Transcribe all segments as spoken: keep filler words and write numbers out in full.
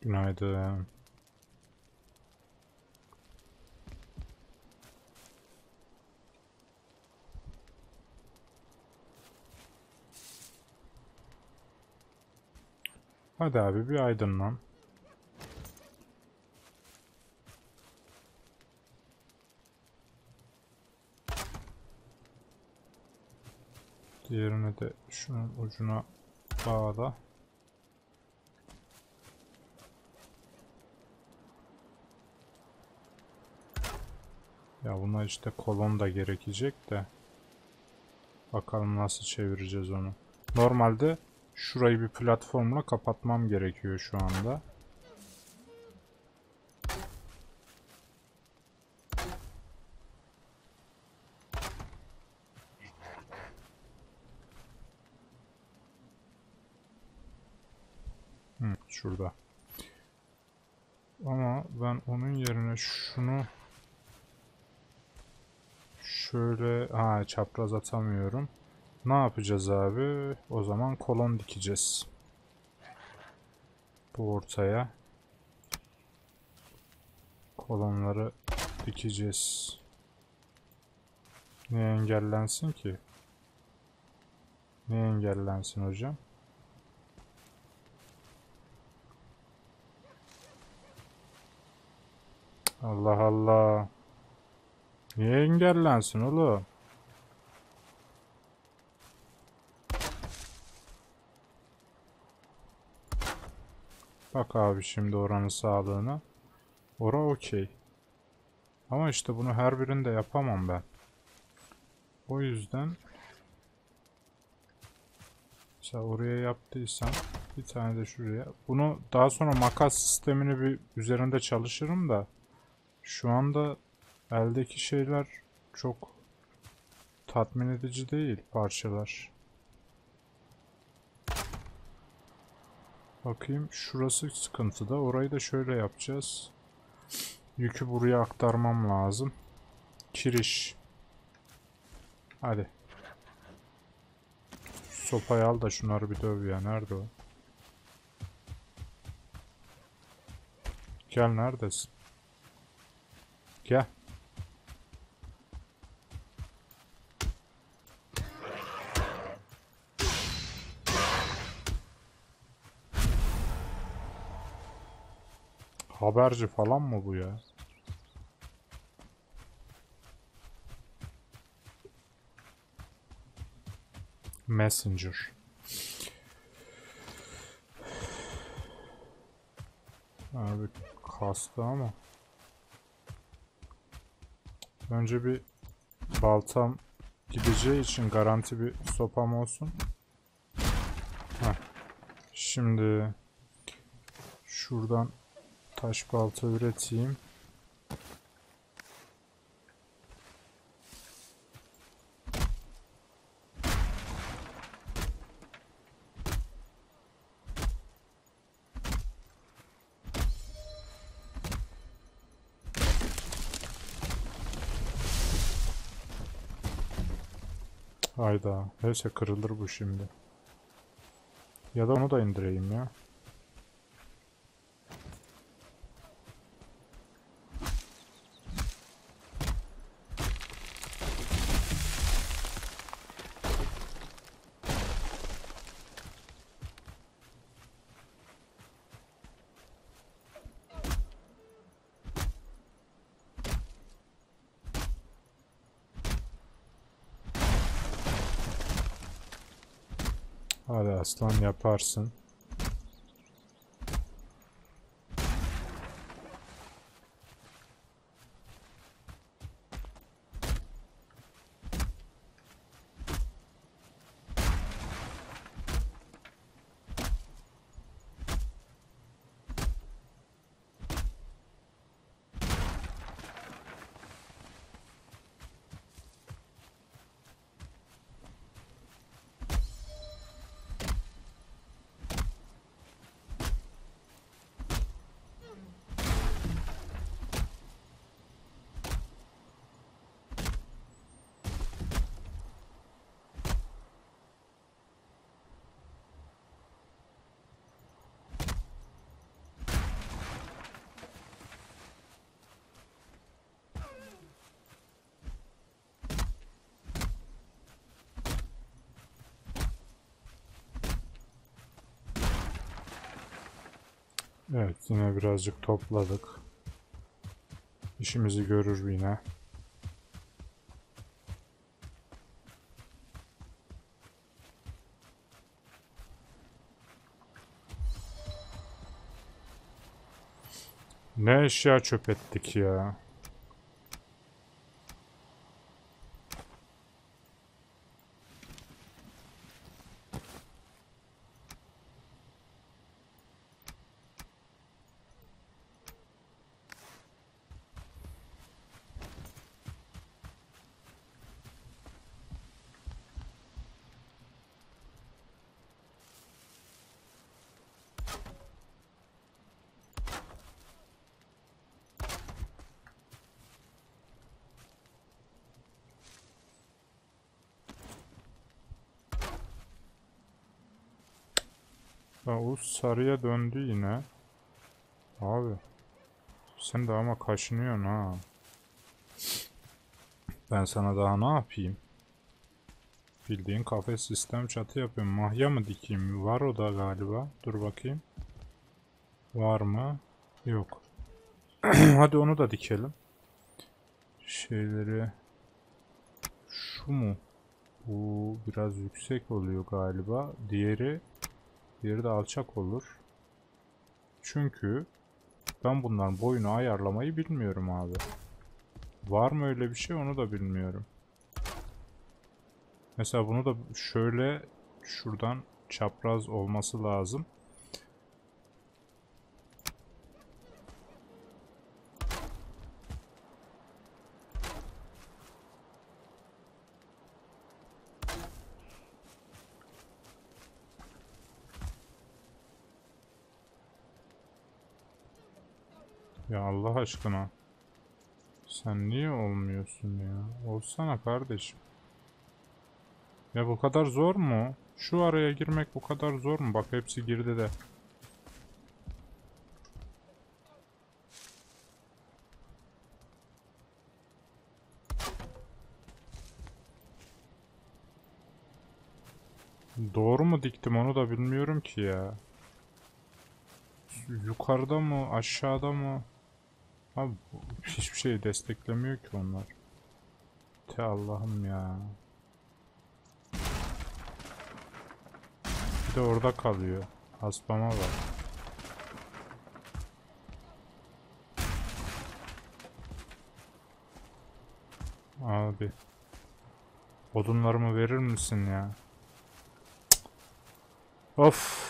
Günaydın. Hadi abi bir aydınlan. Diğerini de şunun ucuna bağla. Ya buna işte kolon da gerekecek de. Bakalım nasıl çevireceğiz onu. Normalde şurayı bir platformla kapatmam gerekiyor şu anda. Hı, şurada. Ama ben onun yerine şunu şöyle ha çapraz atamıyorum. Ne yapacağız abi? O zaman kolon dikeceğiz. Bu ortaya kolonları dikeceğiz. Niye engellensin ki? Niye engellensin hocam? Allah Allah. Niye engellensin oğlum? Bak abi şimdi oranın sağlığına. Ora okey. Ama işte bunu her birinde yapamam ben. O yüzden mesela oraya yaptıysam bir tane de şuraya. Bunu daha sonra makas sistemini bir üzerinde çalışırım da şu anda eldeki şeyler çok tatmin edici değil parçalar. Bakayım şurası sıkıntıda. Orayı da şöyle yapacağız. Yükü buraya aktarmam lazım. Kiriş. Hadi. Sopayı al da şunları bir döv ya. Nerede o? Gel neredesin? Gel. Haberci falan mı bu ya? Messenger. Abi kastı ama. Önce bir baltam gideceği için garanti bir sopam olsun. Heh. Şimdi şuradan taş balta üreteyim. Hayda. Neyse kırılır bu şimdi. Ya da onu da indireyim ya. Hadi aslan yaparsın. Evet, yine birazcık topladık. İşimizi görür yine. Ne eşya çöp ettik ya. Ha, o sarıya döndü yine. Abi sen de ama kaşınıyorsun ha. Ben sana daha ne yapayım? Bildiğin kafes sistem çatı yapıyorum. Mahya mı dikeyim? Var o da galiba. Dur bakayım. Var mı? Yok. Hadi onu da dikelim. Şeyleri... Şu mu? Bu biraz yüksek oluyor galiba. Diğeri... Diğeri de alçak olur. Çünkü... Ben bunların boyunu ayarlamayı bilmiyorum abi. Var mı öyle bir şey onu da bilmiyorum. Mesela bunu da şöyle... Şuradan çapraz olması lazım. Ya Allah aşkına. Sen niye olmuyorsun ya? Olsana kardeşim. Ya bu kadar zor mu? Şu araya girmek bu kadar zor mu? Bak hepsi girdi de. Doğru mu diktim onu da bilmiyorum ki ya. Yukarıda mı aşağıda mı? Abi hiçbir şey desteklemiyor ki onlar. Te Allah'ım ya. Bir de orada kalıyor. Haspama bak. Abi. Odunlarımı verir misin ya? Of.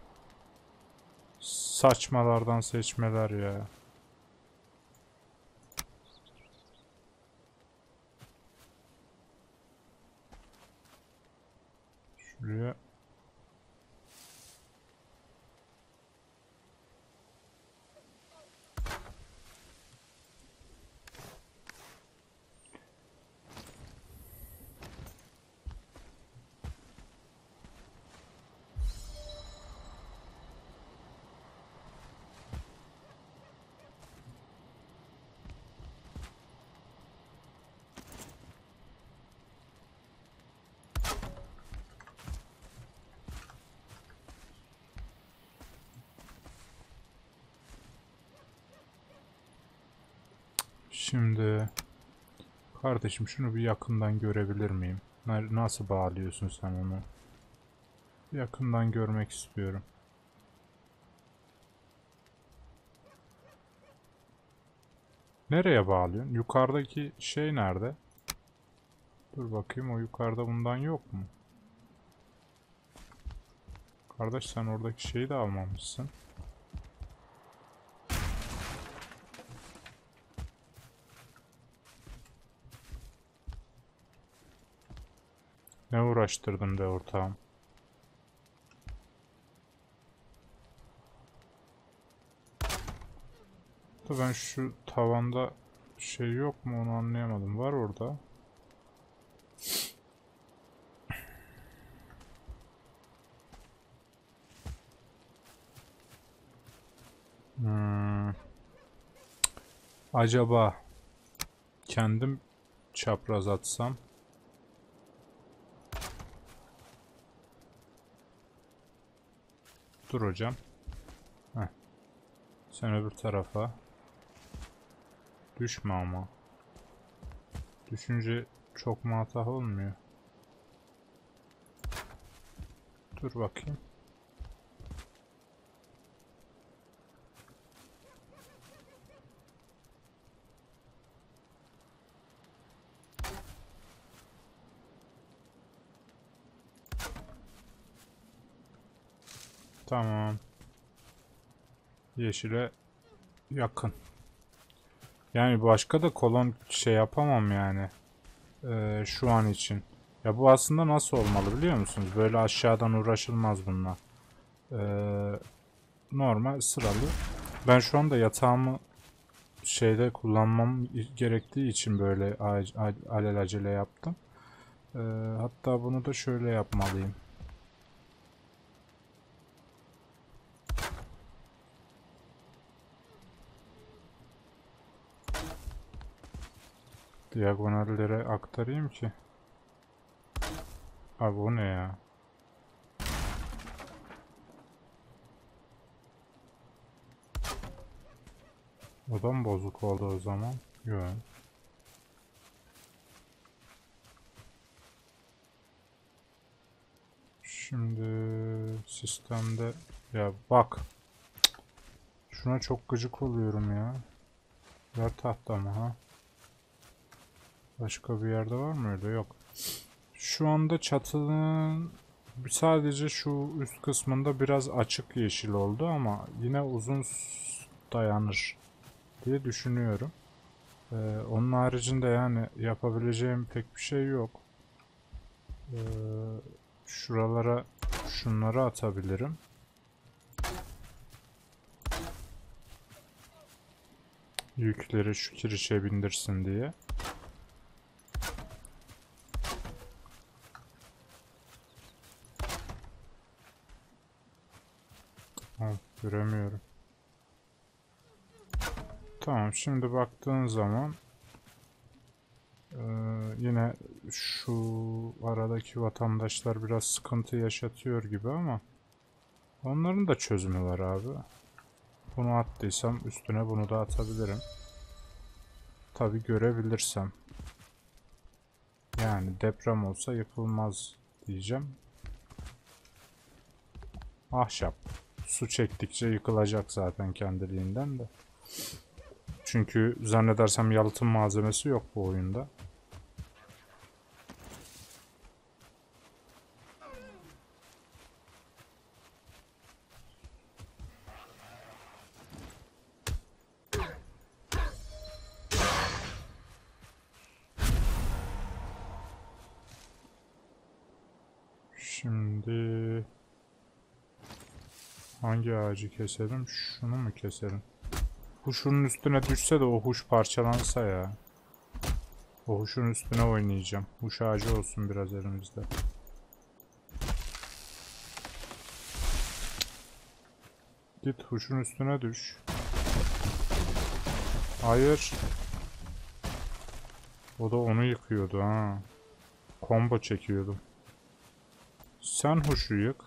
Saçmalardan seçmeler ya. Şuraya. Şimdi kardeşim şunu bir yakından görebilir miyim? Nasıl bağlıyorsun sen onu? Yakından görmek istiyorum. Nereye bağlıyorsun? Yukarıdaki şey nerede? Dur bakayım o yukarıda bundan yok mu? Kardeş sen oradaki şeyi de almamışsın. Ne uğraştırdın be ortağım? Da ben şu tavanda şey yok mu onu anlayamadım. Var orada. Hmm. Acaba kendim çapraz atsam? Dur hocam. Heh. Sen öbür tarafa. Düşme ama. Düşünce çok matah olmuyor. Dur bakayım. Tamam. Yeşile yakın. Yani başka da kolon şey yapamam yani. Ee, şu an için. Ya bu aslında nasıl olmalı biliyor musunuz? Böyle aşağıdan uğraşılmaz bununla. Ee, normal sıralı. Ben şu anda yatağımı şeyde kullanmam gerektiği için böyle alelacele yaptım. Ee, hatta bunu da şöyle yapmalıyım. Diagonallere aktarayım ki. Abi bu ne ya? O da mı bozuk oldu o zaman? Yok. Şimdi sistemde ya bak. Şuna çok gıcık oluyorum ya. Ver tahta mı ha? Başka bir yerde var mı öyle? Yok. Şu anda çatının sadece şu üst kısmında biraz açık yeşil oldu ama yine uzun dayanır diye düşünüyorum. Ee, onun haricinde yani yapabileceğim pek bir şey yok. Ee, şuralara şunları atabilirim. Yükleri şu kirişe bindirsin diye. Ha, göremiyorum. Tamam, şimdi baktığın zaman e, yine şu aradaki vatandaşlar biraz sıkıntı yaşatıyor gibi ama onların da çözümü var abi. Bunu attıysam üstüne bunu da atabilirim. Tabi görebilirsem. Yani deprem olsa yıkılmaz diyeceğim. Ahşap. Su çektikçe yıkılacak zaten kendiliğinden de. Çünkü zannedersem yalıtım malzemesi yok bu oyunda. Şimdi hangi ağacı keselim? Şunu mu keselim? Huşun üstüne düşse de o huş parçalansa ya. O huşun üstüne oynayacağım. Huş ağacı olsun biraz elimizde. Git huşun üstüne düş. Hayır. O da onu yıkıyordu ha. Combo çekiyordu. Sen huşu yık.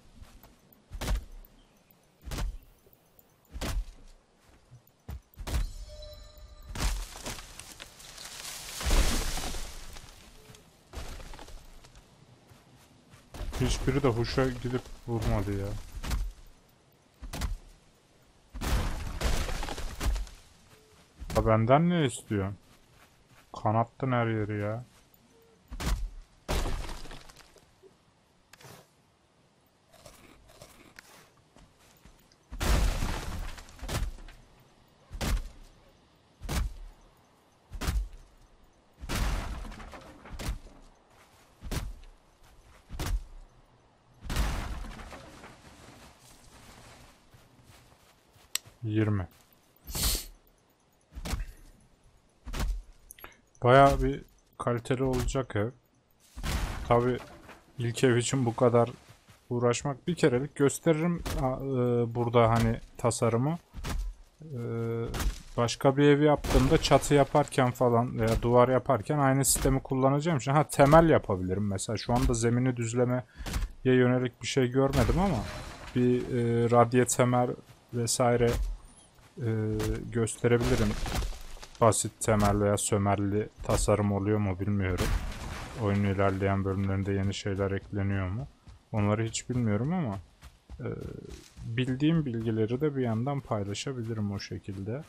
Hiçbiri de huşa gidip vurmadı ya. Ha, benden ne istiyorsun? Kanattın her yeri ya. yirmi. Bayağı bir kaliteli olacak ev. Tabi ilk ev için bu kadar uğraşmak bir kerelik gösteririm e, burada hani tasarımı. E, başka bir ev yaptığımda çatı yaparken falan veya duvar yaparken aynı sistemi kullanacağım için ha temel yapabilirim mesela. Şu anda zemini düzlemeye yönelik bir şey görmedim ama bir e, radye temel vesaire Ee, gösterebilirim. Basit temel veya sömelli tasarım oluyor mu bilmiyorum. Oyunun ilerleyen bölümlerinde yeni şeyler ekleniyor mu? Onları hiç bilmiyorum ama e, bildiğim bilgileri de bir yandan paylaşabilirim o şekilde.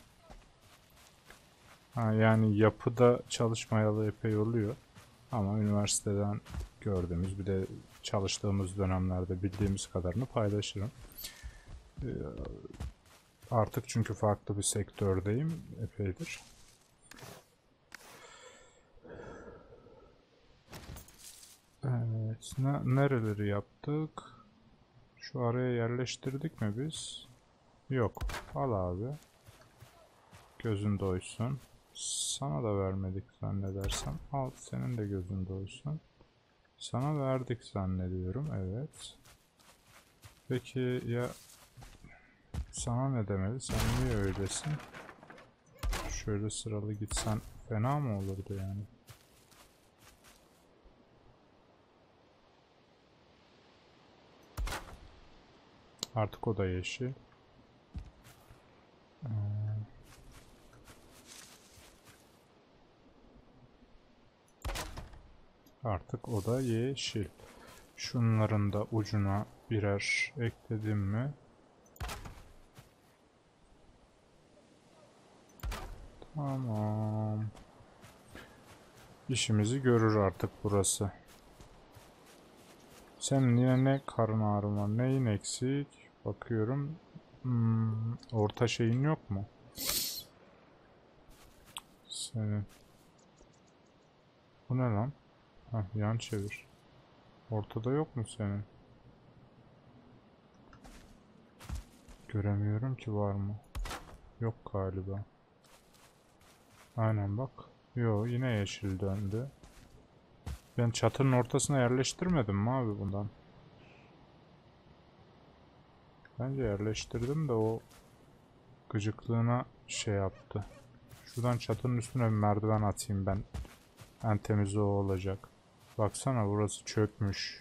Ha, yani yapıda çalışmayalı epey oluyor. Ama üniversiteden gördüğümüz bir de çalıştığımız dönemlerde bildiğimiz kadarını paylaşırım. Ee, artık çünkü farklı bir sektördeyim epeydir. Evet, ne, nereleri yaptık? Şu araya yerleştirdik mi biz? Yok. Al abi. Gözün doysun. Sana da vermedik zannedersem. Al, senin de gözün doysun. Sana verdik zannediyorum. Evet. Peki ya sana ne demeli? Sen niye öylesin? Şöyle sıralı gitsen fena mı olurdu yani? Artık o da yeşil. Ee, artık o da yeşil. Şunların da ucuna birer ekledim mi? Tamam. İşimizi görür artık burası. Senin yine ne karın ağrın var? Neyin eksik? Bakıyorum. Hmm, orta şeyin yok mu? Senin. Bu ne lan? Hah, yan çevir. Ortada yok mu senin? Göremiyorum ki, var mı? Yok galiba. Aynen bak. Yo, yine yeşil döndü. Ben çatının ortasına yerleştirmedim mi abi bundan? Bence yerleştirdim de o gıcıklığına şey yaptı. Şuradan çatının üstüne bir merdiven atayım ben. En temizi o olacak. Baksana burası çökmüş.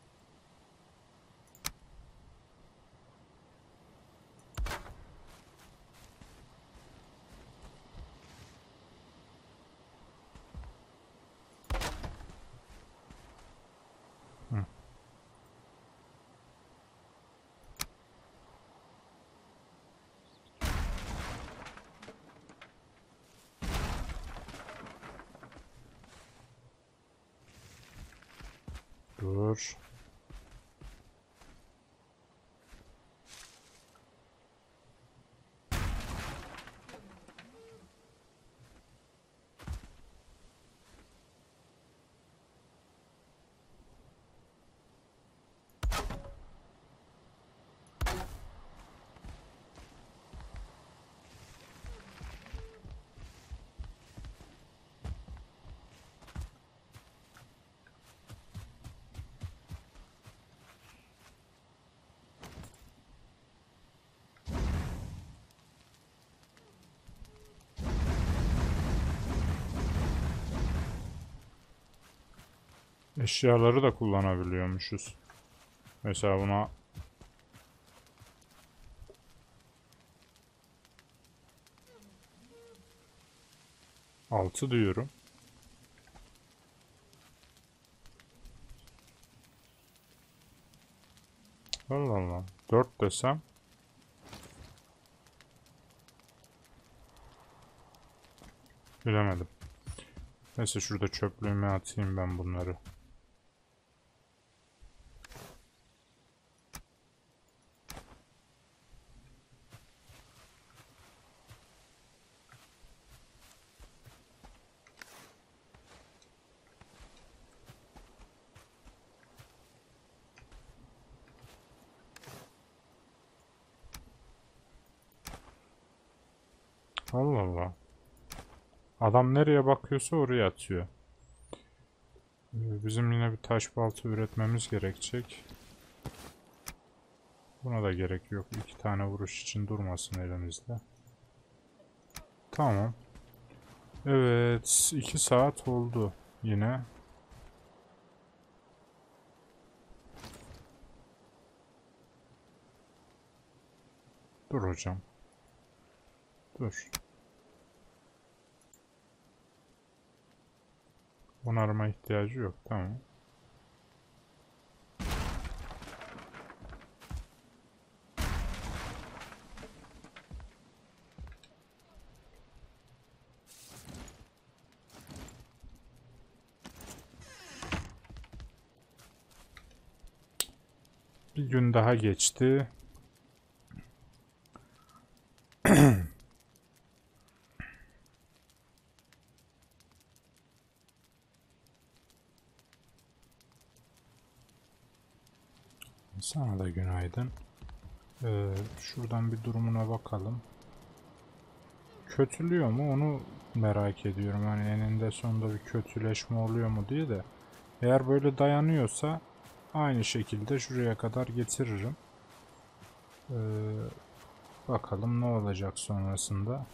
Hı. Dur. Eşyaları da kullanabiliyormuşuz. Mesela buna altı diyorum. Allah Allah. dört desem. Bilemedim. Neyse şurada çöplüğüme atayım ben bunları. Allah Allah. Adam nereye bakıyorsa oraya atıyor. Ee, Bizim yine bir taş balta üretmemiz gerekecek. Buna da gerek yok. İki tane vuruş için durmasın elimizde. Tamam. Evet. iki saat oldu yine. Dur hocam. Dur. Onarma ihtiyacı yok. Tamam. Bir gün daha geçti. Sana da günaydın. Ee, şuradan bir durumuna bakalım. Kötülüyor mu onu merak ediyorum. Hani eninde sonunda bir kötüleşme oluyor mu diye de. Eğer böyle dayanıyorsa aynı şekilde şuraya kadar getiririm. Ee, bakalım ne olacak sonrasında.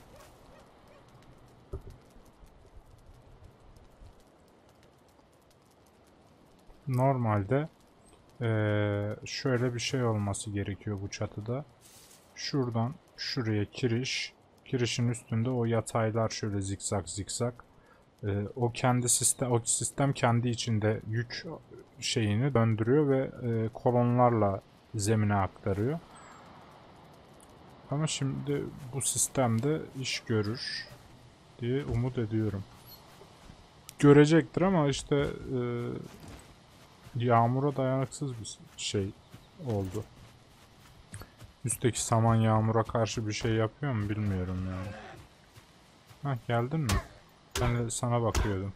Normalde ee, şöyle bir şey olması gerekiyor bu çatıda. Şuradan şuraya kiriş. Kirişin üstünde o yataylar şöyle zikzak zikzak. Ee, o kendi sistem, o sistem kendi içinde yük şeyini döndürüyor ve e, kolonlarla zemine aktarıyor. Ama şimdi bu sistemde iş görür diye umut ediyorum. Görecektir ama işte e, yağmura dayanıksız bir şey oldu. Üstteki saman yağmura karşı bir şey yapıyor mu bilmiyorum yani. Hah, geldin mi? Ben de sana bakıyordum.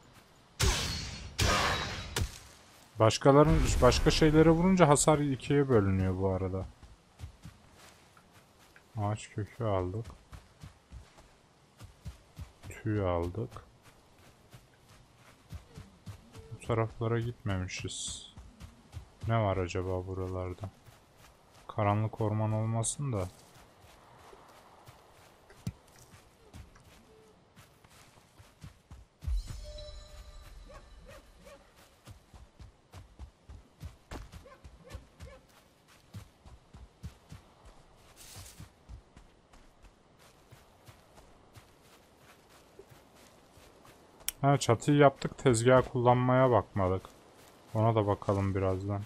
Başkaların başka şeylere vurunca hasar ikiye bölünüyor bu arada. Ağaç kökü aldık. Tüy aldık. Bu taraflara gitmemişiz. Ne var acaba buralarda? Karanlık orman olmasın da. Ha, çatıyı yaptık, tezgah kullanmaya bakmadık. Ona da bakalım birazdan.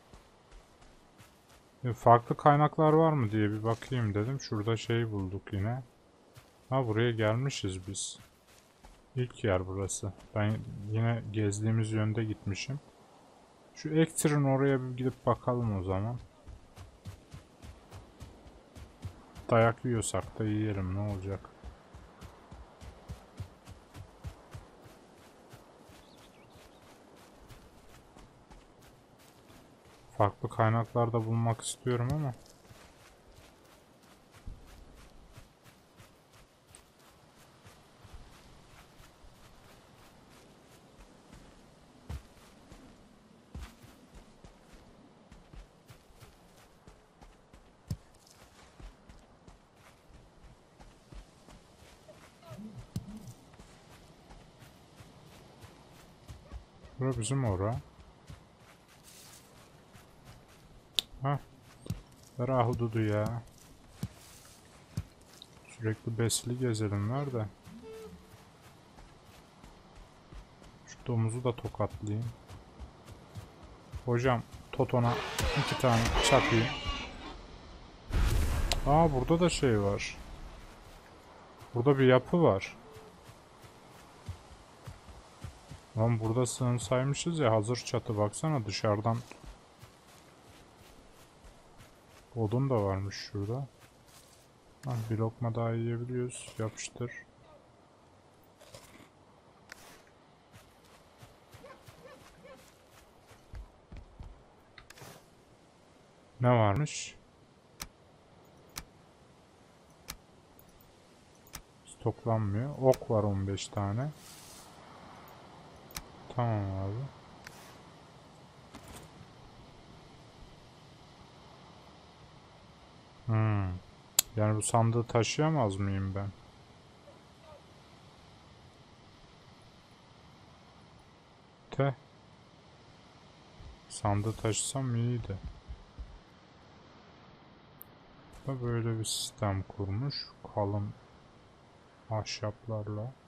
E, farklı kaynaklar var mı diye bir bakayım dedim. Şurada şey bulduk yine. Ha, buraya gelmişiz biz. İlk yer burası. Ben yine gezdiğimiz yönde gitmişim. Şu Ektir'in oraya bir gidip bakalım o zaman. Dayak yiyorsak da yiyelim, ne olacak. Farklı kaynaklarda bulmak istiyorum ama. Bura bizim ora. Hah. Ver ahududu ya. Sürekli besli gezelim var da. Şu domuzu da tokatlayayım. Hocam Toton'a iki tane çakayım. Aa, burada da şey var. Burada bir yapı var. Lan burada sığınsaymışız ya, hazır çatı, baksana dışarıdan. Odun da varmış şurada. Ha, bir lokma daha yiyebiliyoruz. Yapıştır. Ne varmış? Stoklanmıyor. Ok var on beş tane. Tamam abi. Hmm. Yani bu sandığı taşıyamaz mıyım ben? Te. Sandığı taşısam iyiydi. Da böyle bir sistem kurmuş. Kalın Ahşaplarla.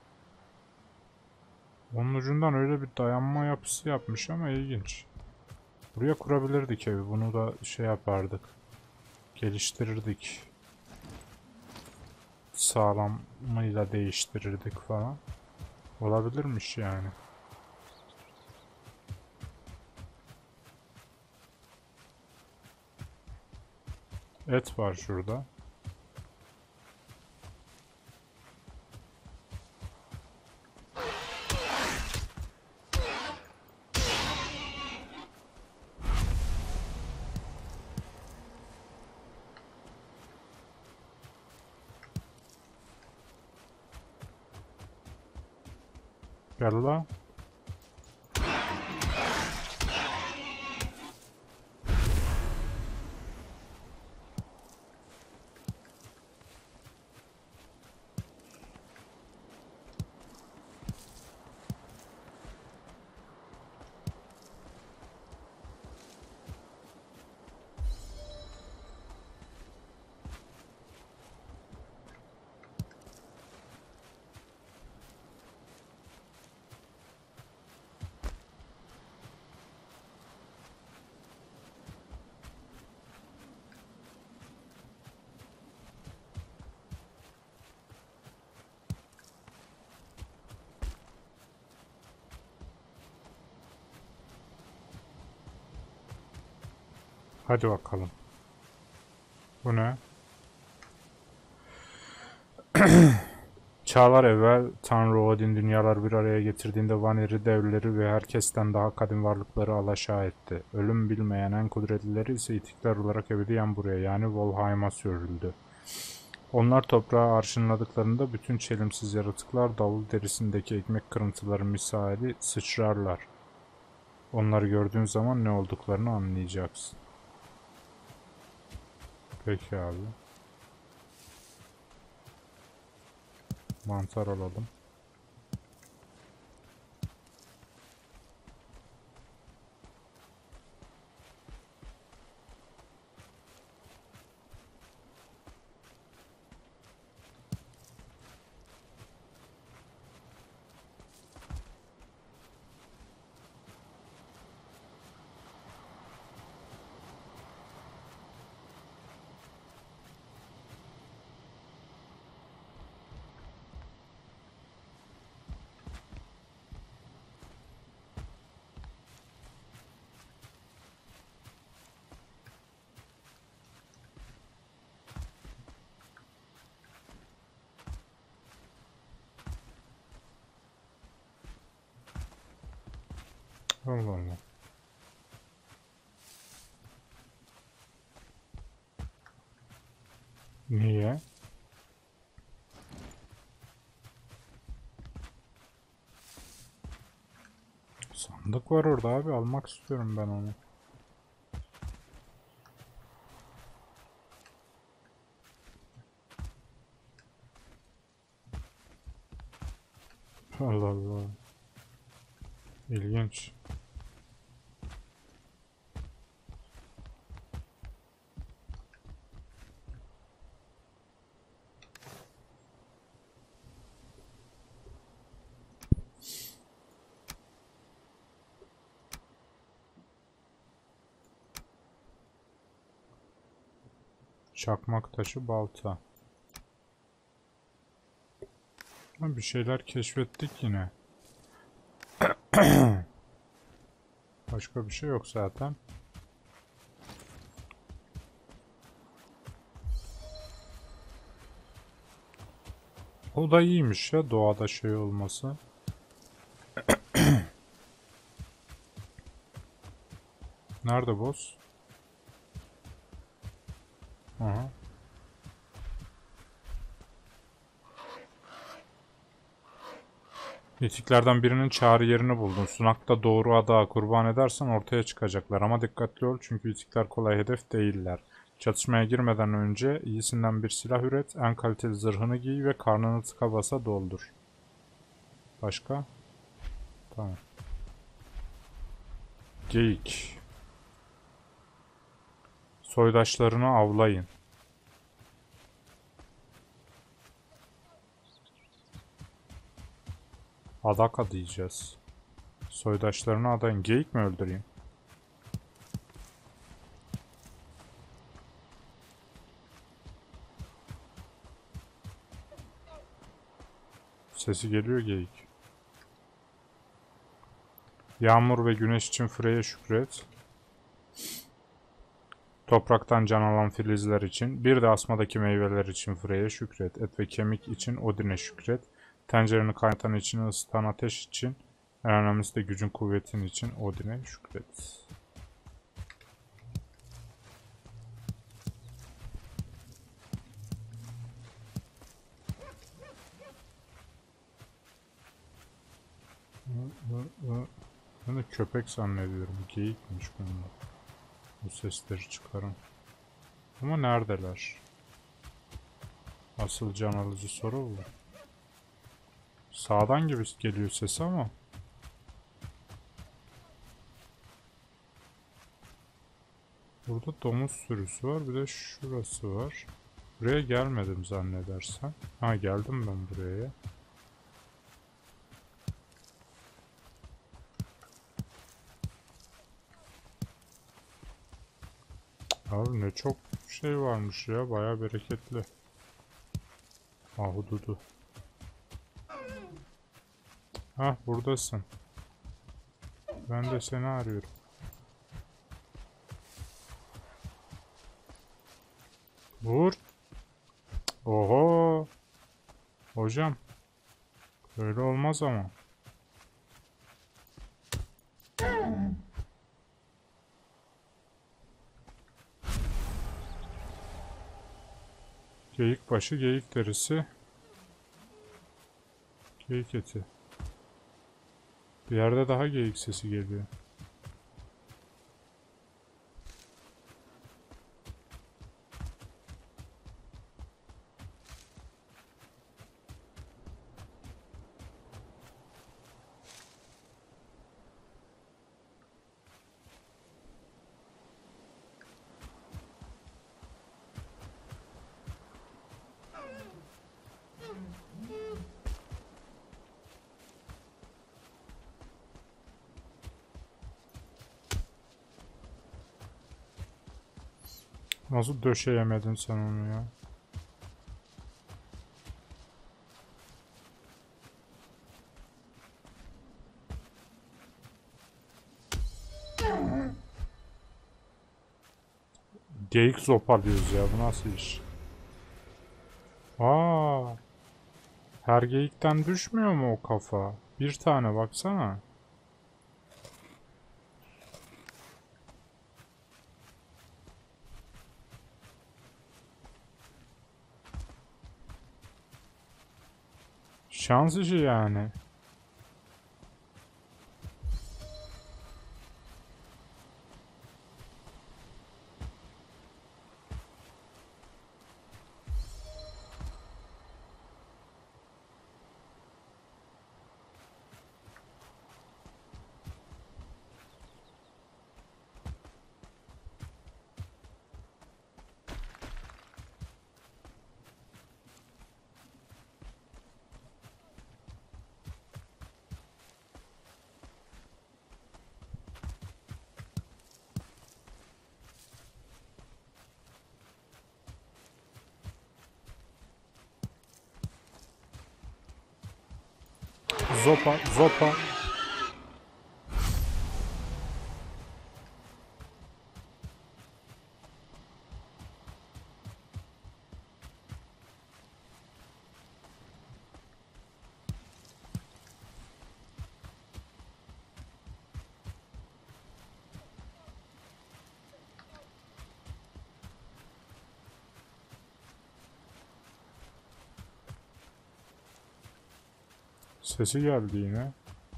Onun ucundan öyle bir dayanma yapısı yapmış ama ilginç. Buraya kurabilirdik evi. Bunu da şey yapardık. Geliştirirdik. Sağlamıyla değiştirirdik falan. Olabilirmiş yani. Et var şurada. Gel la. Hadi bakalım. Bu ne? Çağlar evvel Tanrı Odin dünyalar bir araya getirdiğinde Vanir'i, devleri ve herkesten daha kadim varlıkları alaşağı etti. Ölüm bilmeyen en kudretlileri ise itikler olarak ebediyen buraya yani Volheim'a sürüldü. Onlar toprağı arşınladıklarında bütün çelimsiz yaratıklar davul derisindeki ekmek kırıntıları misali sıçrarlar. Onları gördüğün zaman ne olduklarını anlayacaksın. Peki abi. Mantar alalım. Allah Allah. Niye? Sandık var orada abi. Almak istiyorum ben onu. Allah Allah. İlginç. Çakmak taşı, balta. Ha, bir şeyler keşfettik yine. Başka bir şey yok zaten. O da iyiymiş ya doğada şey olması. Nerede boss? Aha. Yitiklerden birinin çağrı yerini buldun. Sunak'ta doğru adağa kurban edersen ortaya çıkacaklar ama dikkatli ol çünkü yitikler kolay hedef değiller. Çatışmaya girmeden önce iyisinden bir silah üret, en kaliteli zırhını giy ve karnını tıka basa doldur. Başka? Tamam. Geyik. Soydaşlarını avlayın. Adak adayacağız. Soydaşlarını adayın. Geyik mi öldüreyim? Sesi geliyor geyik. Yağmur ve güneş için Frey'e şükret. Topraktan can alan filizler için, bir de asmadaki meyveler için Frey'e şükret. Et ve kemik için Odin'e şükret. Tencereni kaynatan için, ısıtan ateş için, en önemlisi de gücün kuvvetin için Odin'e şükret. Ben de köpek zannediyorum. Geyikmiş bunlar. Bu sesleri çıkarın. Ama neredeler? Asıl can alıcı soru bu. Sağdan gibi geliyor sesi ama. Burada domuz sürüsü var. Bir de şurası var. Buraya gelmedim zannedersen. Ha, geldim ben buraya. Abi ne çok şey varmış ya. Bayağı bereketli. Ahududu. Hah, buradasın. Ben de seni arıyorum. Vur. Oho. Hocam. Böyle olmaz ama. Geyik başı, geyik derisi. Geyik eti. Bir yerde daha geyik sesi geliyor. Nasıl döşeyemedin sen onu ya? Geyik zopalıyoruz ya. Bu nasıl iş? Aa, her geyikten düşmüyor mu o kafa? Bir tane baksana. Şans işi yani. Zopa, zopa. Sesi geldi yine.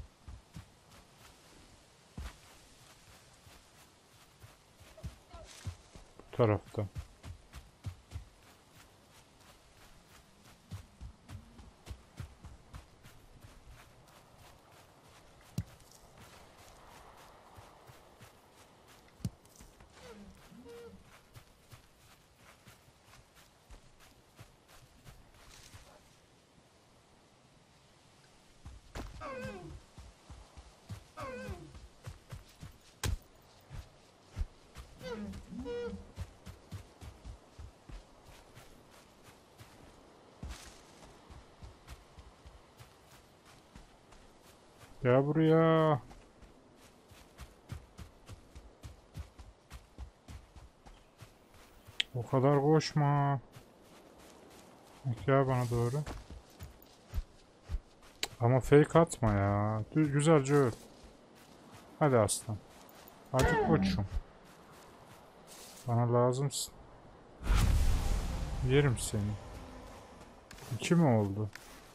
Bu tarafta. Gel buraya. O kadar koşma. Gel bana doğru. Ama fake atma ya. Düz, güzelce öl. Hadi aslan. Hadi koçum. Bana lazımsın. Yerim seni. İki mi oldu?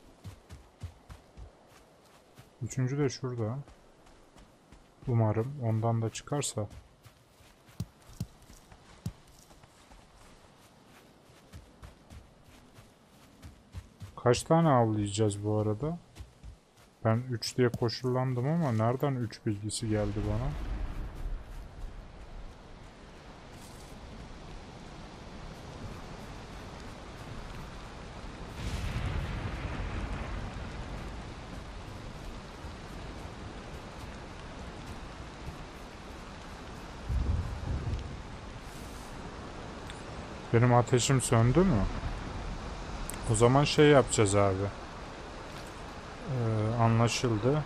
Üçüncü de şurada. Umarım ondan da çıkarsa. Kaç tane avlayacağız bu arada? Ben üç diye koşullandım ama nereden üç bilgisi geldi bana? Benim ateşim söndü mü? O zaman şey yapacağız abi. Ee, anlaşıldı.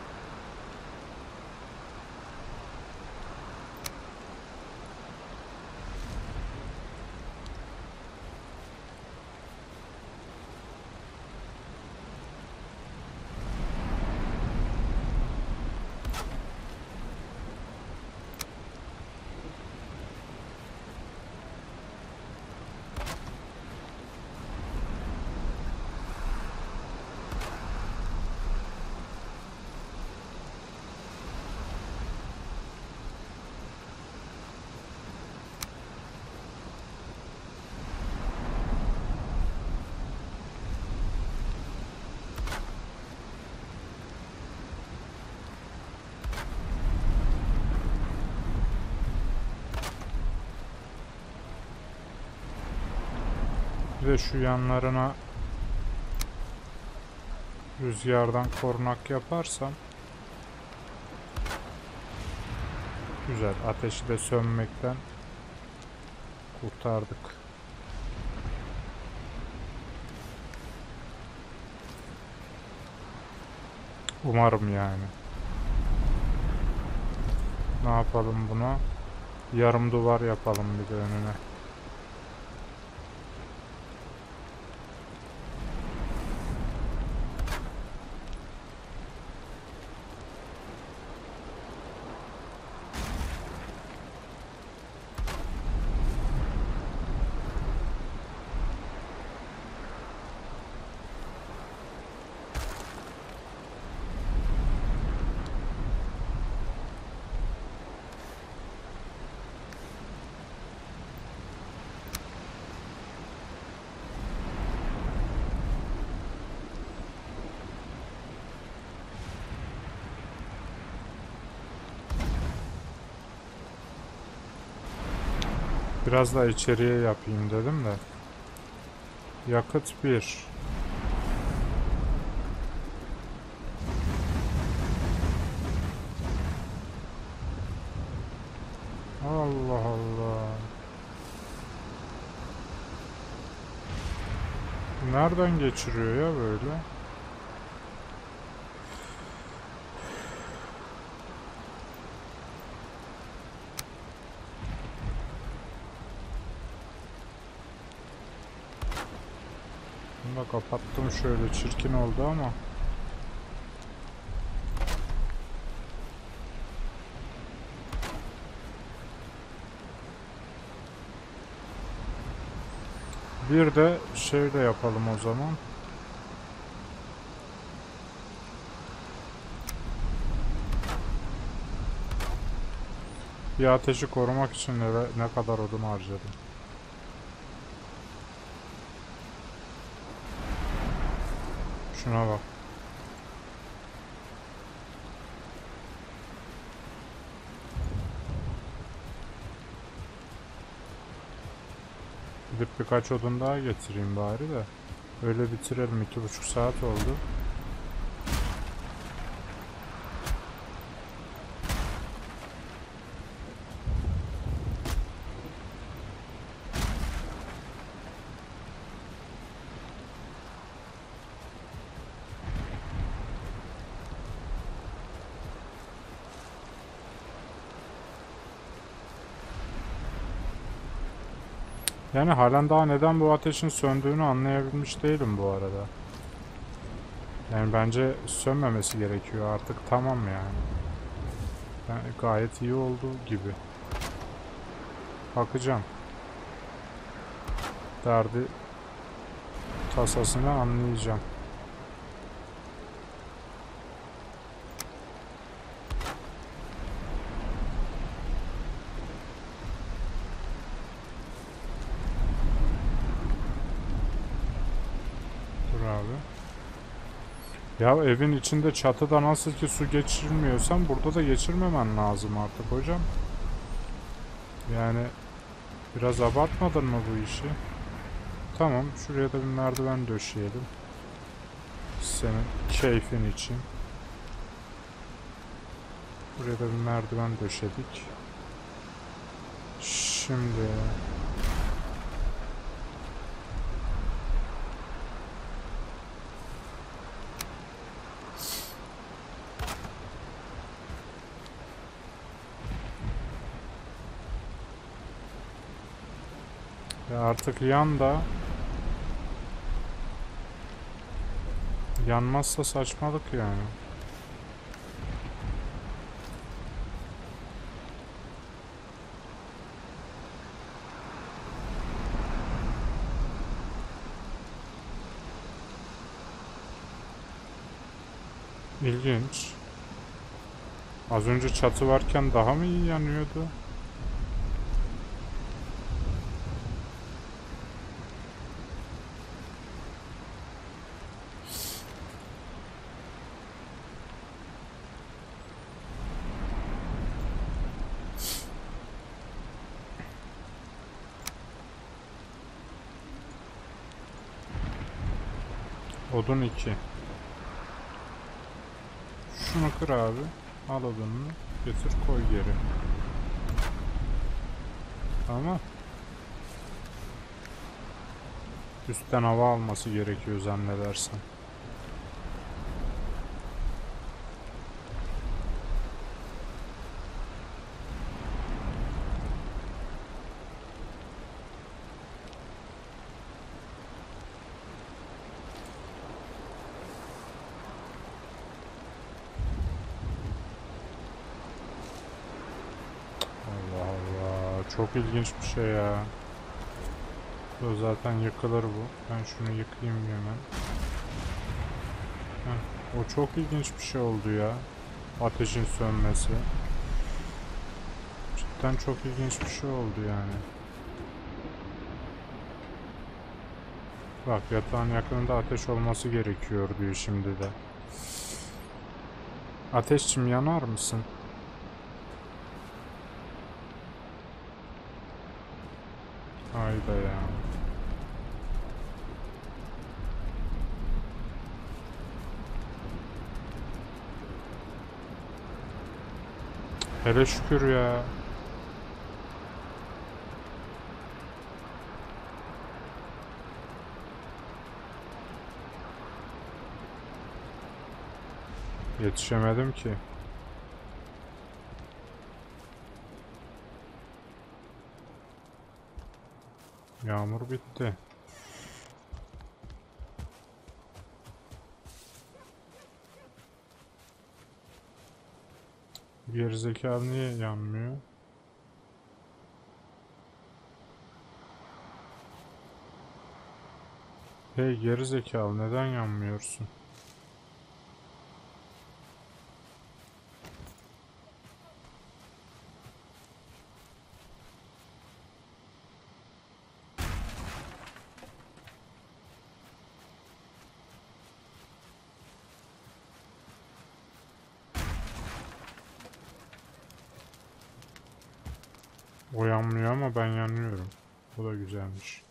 Bir de şu yanlarına rüzgardan korunak yaparsam güzel. Ateşi de sönmekten kurtardık. Umarım yani. Ne yapalım buna? Yarım duvar yapalım bir de önüne. Biraz daha içeriye yapayım dedim de. Yakıt bir. Allah Allah. Nereden geçiriyor ya böyle? Bunu da kapattım, şöyle çirkin oldu ama. Bir de şey de yapalım o zaman. Bir ateşi korumak için ne, ne kadar odun harcadım. Şuna bak. Gidip birkaç odun daha getireyim bari de. Öyle bitirelim. iki buçuk saat oldu. Yani halen daha neden bu ateşin söndüğünü anlayabilmiş değilim bu arada. Yani bence sönmemesi gerekiyor artık, tamam yani. Yani gayet iyi olduğu gibi. Bakacağım. Derdi tasasını anlayacağım. Dur abi. Ya evin içinde çatıda nasıl ki su geçirmiyorsan burada da geçirmemen lazım artık hocam. Yani biraz abartmadın mı bu işi? Tamam, şuraya da bir merdiven döşeyelim. Senin keyfin için. Buraya da bir merdiven döşedik. Şimdi ya artık yan da yanmazsa saçmalık yani. İlginç. Az önce çatı varken daha mı iyi yanıyordu? Odun iki. Şunu kır abi. Al odununu. Getir koy geri. Tamam. Üstten hava alması gerekiyor zannedersem. Allah Allah. Çok ilginç bir şey ya. Bu zaten yıkılır bu. Ben şunu yıkayayım bir hemen. Heh, o çok ilginç bir şey oldu ya. Ateşin sönmesi. Cidden çok ilginç bir şey oldu yani. Bak, yatağın yakınında ateş olması gerekiyor diyor şimdi de. Ateşçim, yanar mısın? Hayda ya. Hele şükür ya. Yetişemedim ki. Yağmur bitti. Gerizekalı niye yanmıyor? Hey gerizekalı, neden yanmıyorsun? O yanmıyor ama ben yanıyorum. Bu da güzelmiş.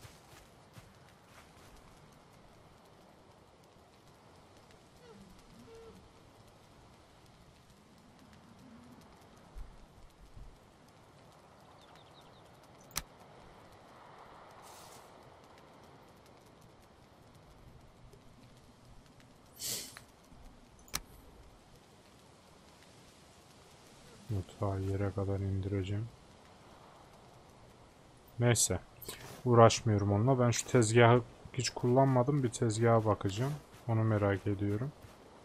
Mutfağı yere kadar indireceğim. Neyse. uğraşmıyorum onunla. Ben şu tezgahı hiç kullanmadım. Bir tezgaha bakacağım. Onu merak ediyorum.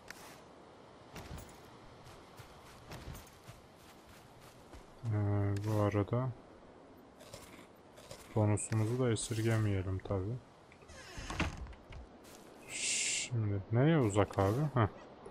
Ee, bu arada bonusumuzu da esirgemeyelim tabi. Şimdi neye uzak abi? Heh.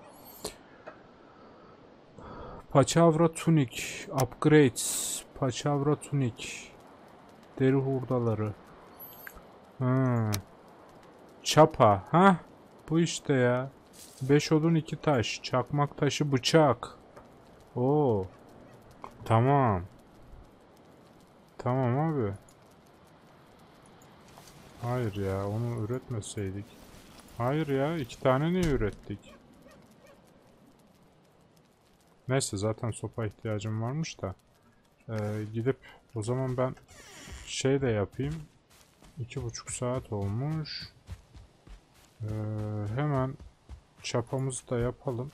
Paçavra tunik. Upgrades. Paçavra tunik. Deri hurdaları. Hmm. Çapa. Ha? Bu işte ya. beş odun iki taş. Çakmak taşı bıçak. Oo. Tamam. Tamam abi. Hayır ya, onu üretmeseydik. Hayır ya, iki tane niye ürettik? Neyse, zaten sopa ihtiyacım varmış da. Ee, gidip o zaman ben şey de yapayım. İki buçuk saat olmuş. Ee, hemen çapamızı da yapalım.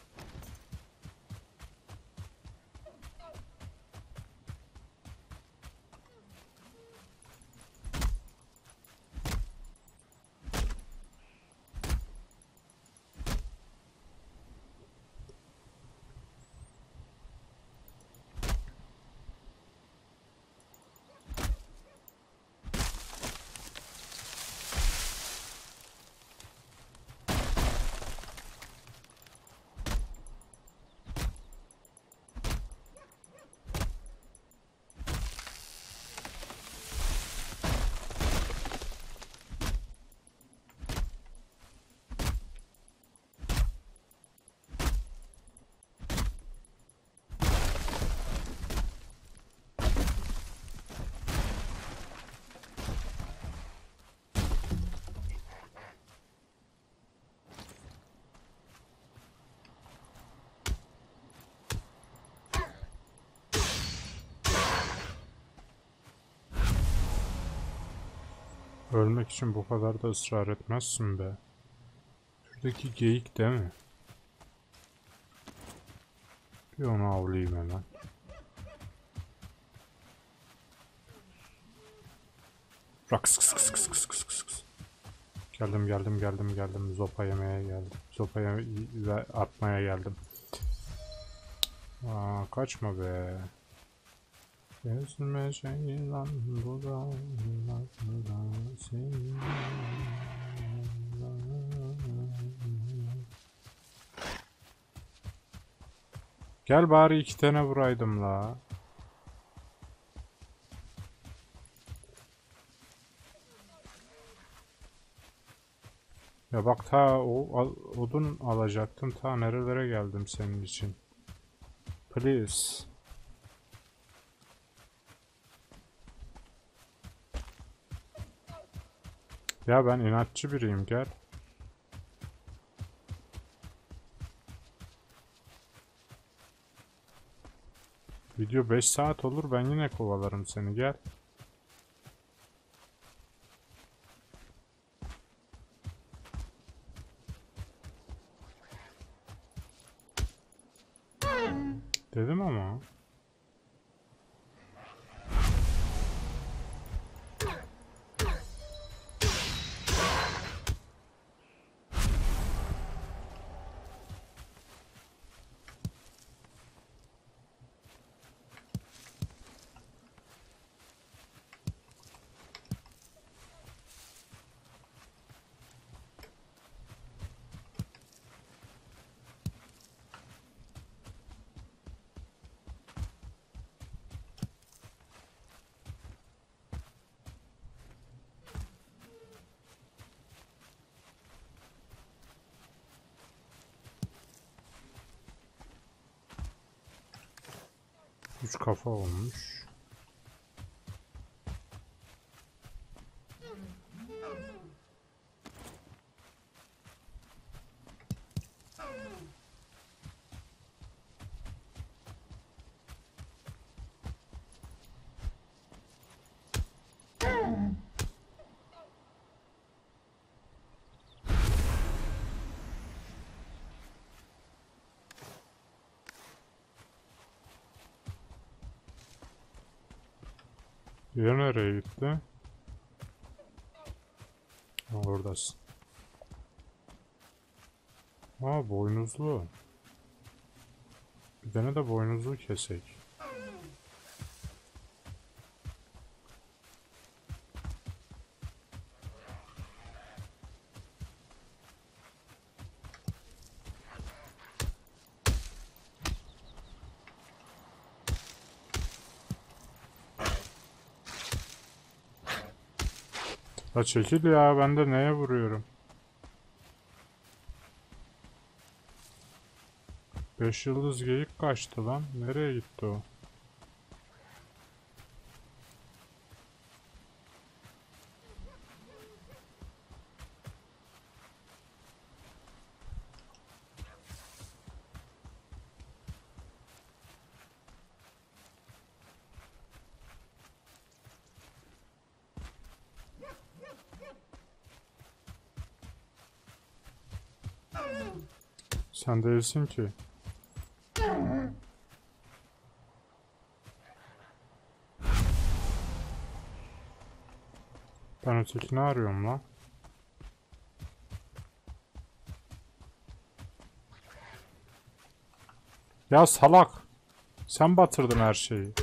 Ölmek için bu kadar da ısrar etmezsin be. Şuradaki geyik değil mi? Bir onu avlayayım hemen. Raks kıs kıs kıs kıs kıs kıs kıs. Geldim geldim geldim geldim. Zopa yemeye geldim. Zopa yeme ve atmaya geldim. Aa, kaçma be. Gezme ceylan budaklarda seni. Gel bari iki tane vuraydım la. Ya bak, ta o al, odun alacaktım, ta nerelere geldim senin için. Please. Ya ben inatçı biriyim, gel. Video beş saat olur, ben yine kovalarım seni, gel. Dedim ama. Üç kafa olmuş. Diğer nereye gitti? buradasın. Aa, boynuzlu. Bir tane de boynuzlu kesek. Ha çekil ya, ben de neye vuruyorum? Beş yıldız geyik kaçtı lan. Nereye gitti o? Sen değilsin ki. Ben ötekini arıyorum lan. Ya salak. Sen batırdın her şeyi.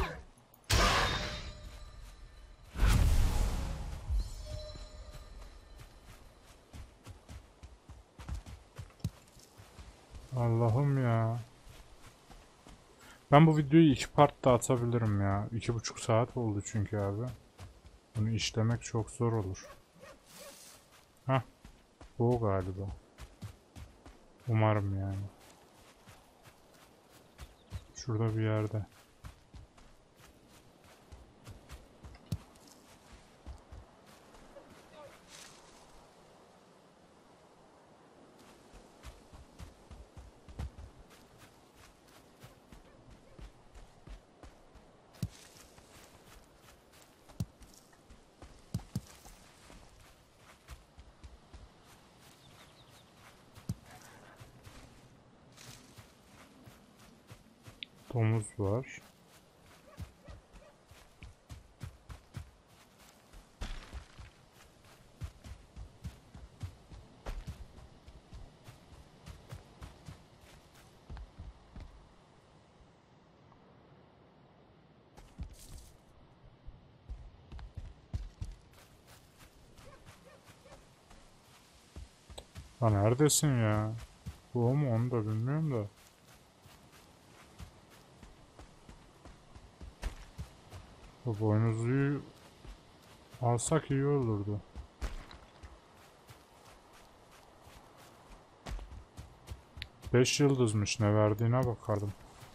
Allah'ım ya. Ben bu videoyu iki partta atabilirim ya. İki buçuk saat oldu çünkü abi. Bunu işlemek çok zor olur. Hah. Bu o galiba. Umarım yani. Şurada bir yerde. Domuz var. Ha, neredesin ya? Bu o mu, onu da bilmiyorum da. Bu boynuzluyu alsak iyi olurdu. Beş yıldızmış, ne verdiğine bakardım.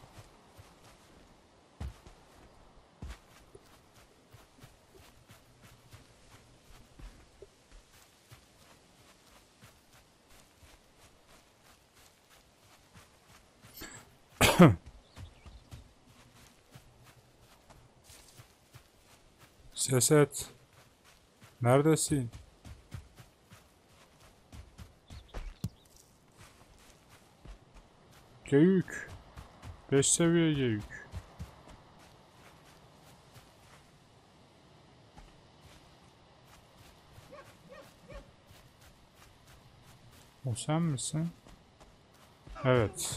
Ses et. Neredesin? Geyik. Beş seviye geyik. O sen misin? Evet.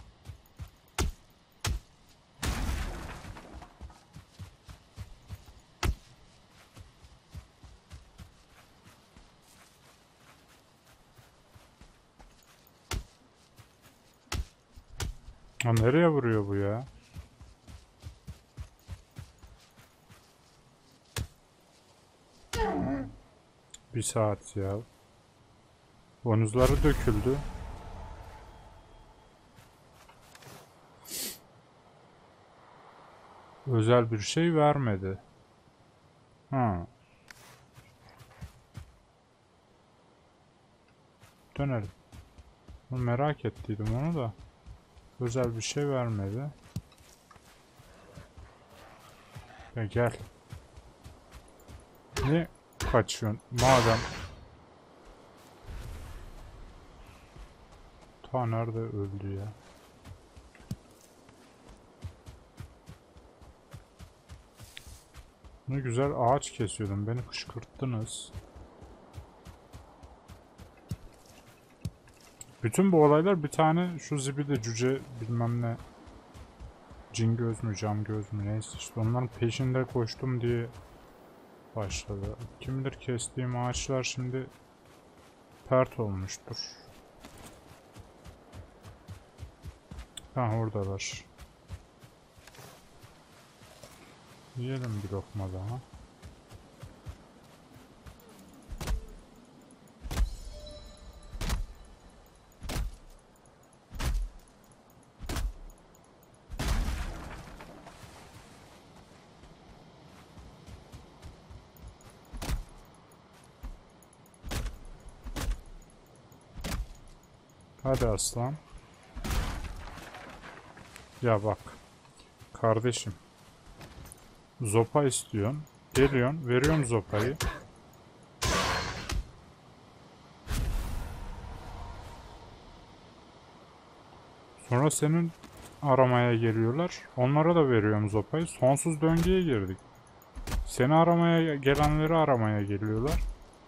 Ha, nereye vuruyor bu ya? Bir saat ya. Bonuzları döküldü. Özel bir şey vermedi. Ha. Dönelim. Merak ettiydim onu da. Özel bir şey vermedi. Ya gel. Ne kaçıyorsun? Madem. Ta nerede öldü ya? Ne güzel ağaç kesiyordum. Beni kışkırttınız. Bütün bu olaylar bir tane şu zibidi cüce bilmem ne cin göz mü cam göz mü neyse işte onların peşinde koştum diye başladı. Kim bilir kestiğim ağaçlar şimdi pert olmuştur. Ha oradalar. Yiyelim bir lokma daha. Hadi aslan. Ya bak. Kardeşim. Zopa istiyorsun. Geliyorsun. Veriyorum zopayı. Sonra senin aramaya geliyorlar. Onlara da veriyorum zopayı. Sonsuz döngüye girdik. Seni aramaya gelenleri aramaya geliyorlar.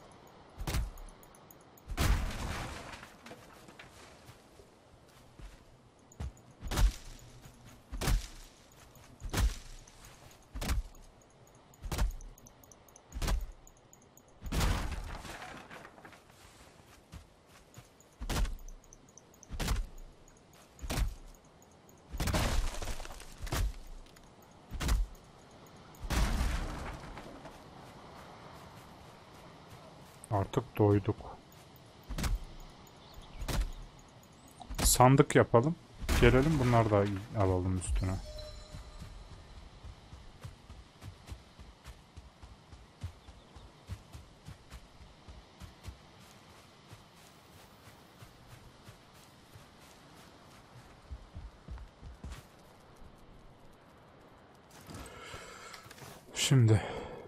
Artık doyduk. Sandık yapalım. Gelelim bunları da alalım üstüne. Şimdi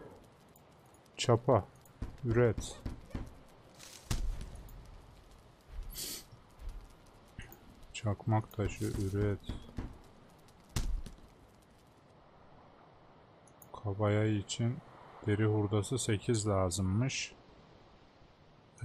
çapa üret. Çakmak taşı üret. Kabaya için deri hurdası sekiz lazımmış. Ee,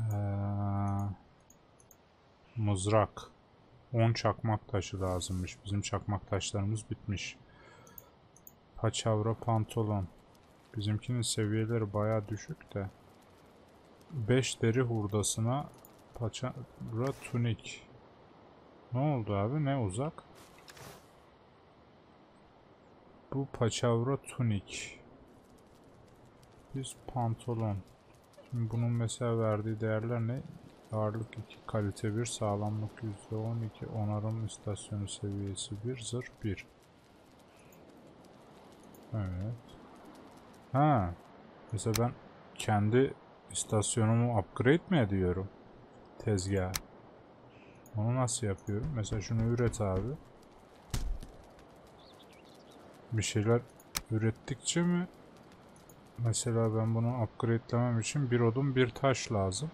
mızrak on çakmak taşı lazımmış. Bizim çakmak taşlarımız bitmiş. Paçavra pantolon. Bizimkinin seviyeleri baya düşük de. beş deri hurdasına paçavra tunik. Ne oldu abi? Ne uzak? Bu paçavra tunik. Biz pantolon. Şimdi bunun mesela verdiği değerler ne? Ağırlık iki, kalite bir, sağlamlık yüzde on iki, onarım istasyonu seviyesi bir, zırh bir. Evet. Ha. Mesela ben kendi istasyonumu upgrade mi ediyorum? Tezgah. Onu nasıl yapıyorum? Mesela şunu üret abi. Bir şeyler ürettikçe mi? Mesela ben bunu upgrade'lemem için bir odun bir taş lazım.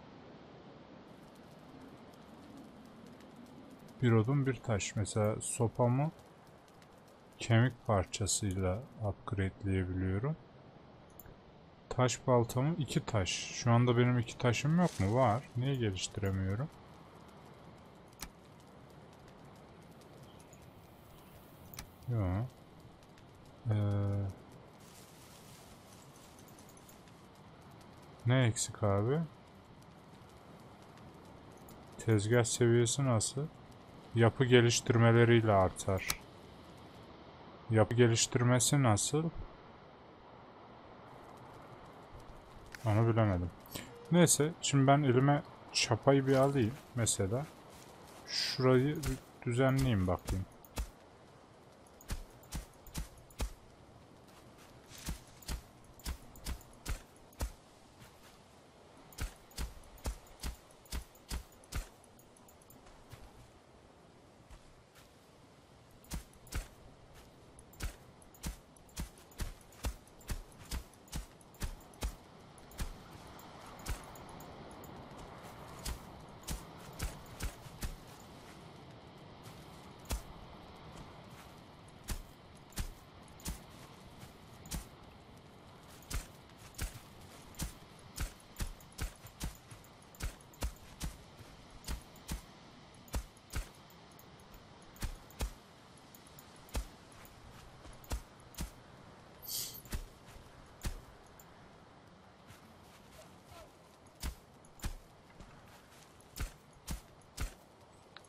Bir odun bir taş. Mesela sopamı kemik parçasıyla upgrade'leyebiliyorum. Taş baltamı iki taş. Şu anda benim iki taşım yok mu? Var. Niye geliştiremiyorum? Yok. Ee, ne eksik abi? Tezgah seviyesi nasıl? Yapı geliştirmeleriyle artar. Yapı geliştirmesi nasıl? Onu bilemedim. Neyse, şimdi ben elime çapayı bir alayım mesela. Şurayı düzenleyeyim bakayım.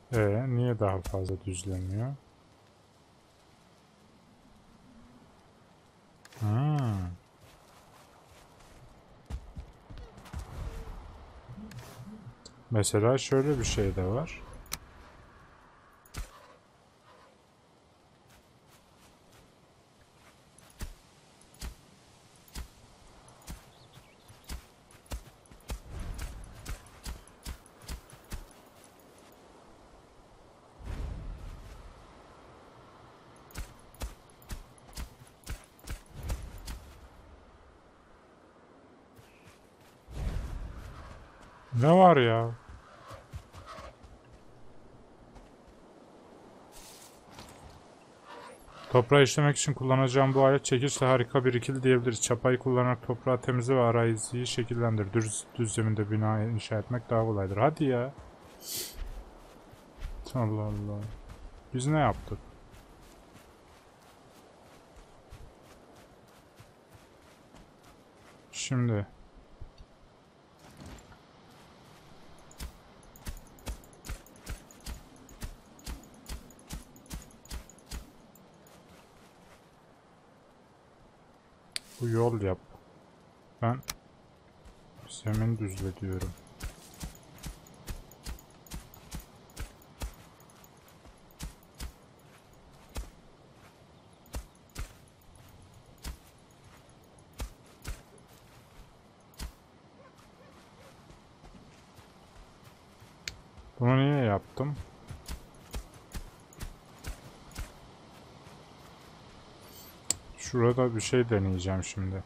Ee, niye daha fazla düzlemiyor? Hmm. Mesela şöyle bir şey de var. Ne var ya? Toprağı işlemek için kullanacağım bu alet çekiçle harika bir ikili diyebiliriz. Çapayı kullanarak toprağı temizle ve araziyi şekillendir. Düz, düz zeminde bina inşa etmek daha kolaydır. Hadi ya. Allah Allah. Biz ne yaptık? Şimdi. Bu yol yap. Ben zemin düzle diyorum. Bunu niye yaptım? Şurada bir şey deneyeceğim şimdi.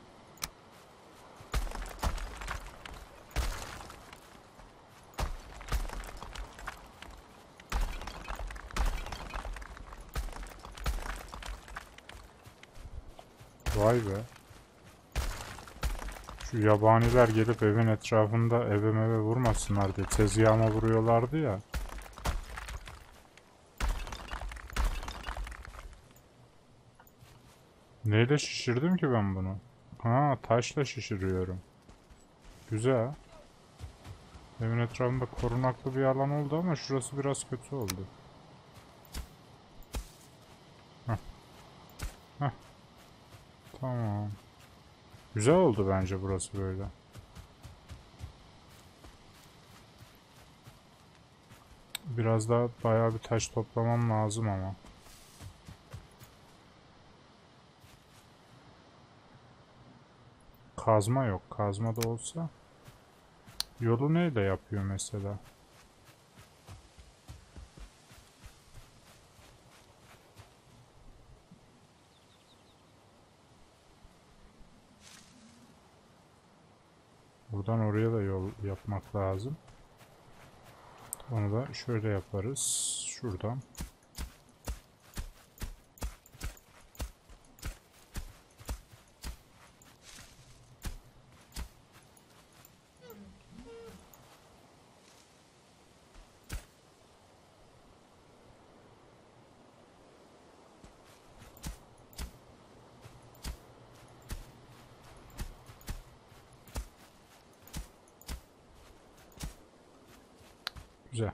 Vay be. Şu yabaniler gelip evin etrafında eve meve vurmasınlar diye tezgahıma vuruyorlardı ya. Neyle şişirdim ki ben bunu? Ha, taşla şişiriyorum. Güzel. Evin etrafında korunaklı bir alan oldu ama şurası biraz kötü oldu. Heh. Heh. Tamam. Güzel oldu bence burası böyle. Biraz daha bayağı bir taş toplamam lazım ama. Kazma yok. Kazma da olsa. Yolu neyle yapıyor mesela? Buradan oraya da yol yapmak lazım. Onu da şöyle yaparız. Şuradan. Güzel.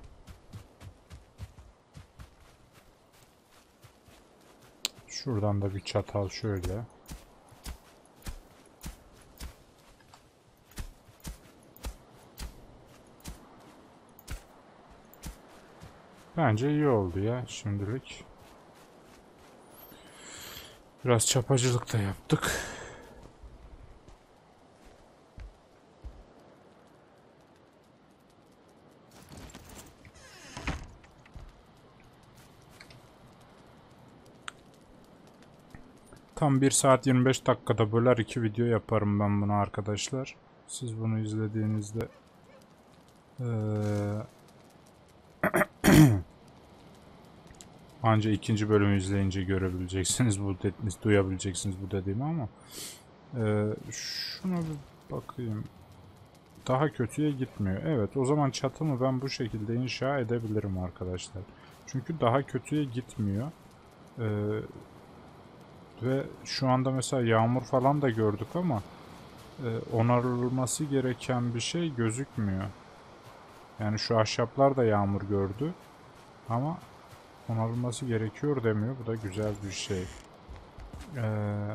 Şuradan da bir çatal şöyle. Bence iyi oldu ya şimdilik. Biraz çapacılık da yaptık. Tam bir saat yirmi beş dakikada böler iki video yaparım ben bunu arkadaşlar. Siz bunu izlediğinizde ee, anca ikinci bölümü izleyince görebileceksiniz bu dediğiniz, duyabileceksiniz bu dediğimi ama ee, şuna bir bakayım. Daha kötüye gitmiyor. Evet, o zaman çatımı ben bu şekilde inşa edebilirim arkadaşlar. Çünkü daha kötüye gitmiyor. Ee, ve şu anda mesela yağmur falan da gördük ama e, onarılması gereken bir şey gözükmüyor. Yani şu ahşaplar da yağmur gördü. Ama onarılması gerekiyor demiyor. Bu da güzel bir şey. Ee,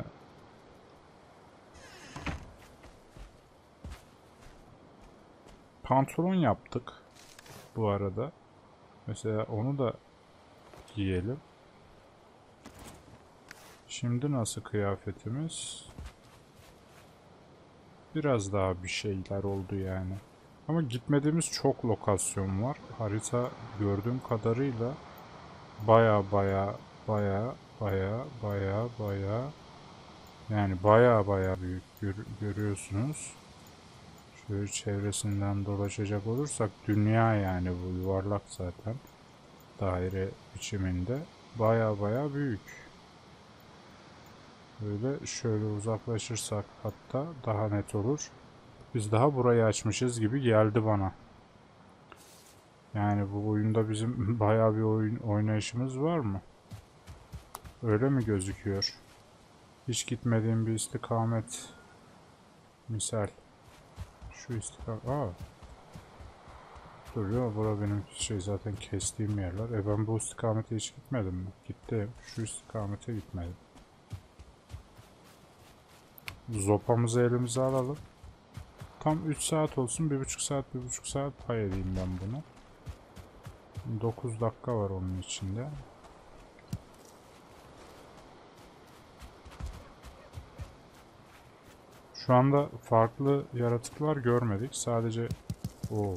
pantolon yaptık bu arada. Mesela onu da giyelim. Şimdi nasıl kıyafetimiz? Biraz daha bir şeyler oldu yani. Ama gitmediğimiz çok lokasyon var. Harita gördüğüm kadarıyla baya baya baya baya baya baya yani baya baya büyük gör görüyorsunuz. Şöyle çevresinden dolaşacak olursak dünya yani bu yuvarlak zaten. Daire biçiminde baya baya büyük. Böyle şöyle uzaklaşırsak hatta daha net olur. Biz daha burayı açmışız gibi geldi bana. Yani bu oyunda bizim bayağı bir oyun oynayışımız var mı? Öyle mi gözüküyor? Hiç gitmediğim bir istikamet. Misal. Şu istikamet. Aa. Dur ya, bura benim şey zaten kestiğim yerler. E ben bu istikamete hiç gitmedim mi? Gittim. Şu istikamete gitmedim. Zopamızı elimize alalım. Tam üç saat olsun. bir buçuk saat, bir buçuk saat pay edeyim ben bunu. dokuz dakika var onun içinde. Şu anda farklı yaratıklar görmedik. Sadece o.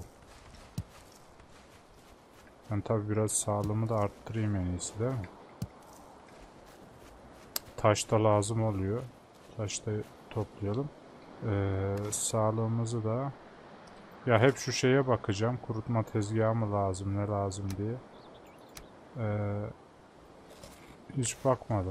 Ben tabi biraz sağlığımı da arttırayım en iyisi, değil mi? Taş da lazım oluyor. Taş da toplayalım. Ee, sağlığımızı da... Ya hep şu şeye bakacağım. Kurutma tezgahı mı lazım, ne lazım diye. Ee, hiç bakmadım.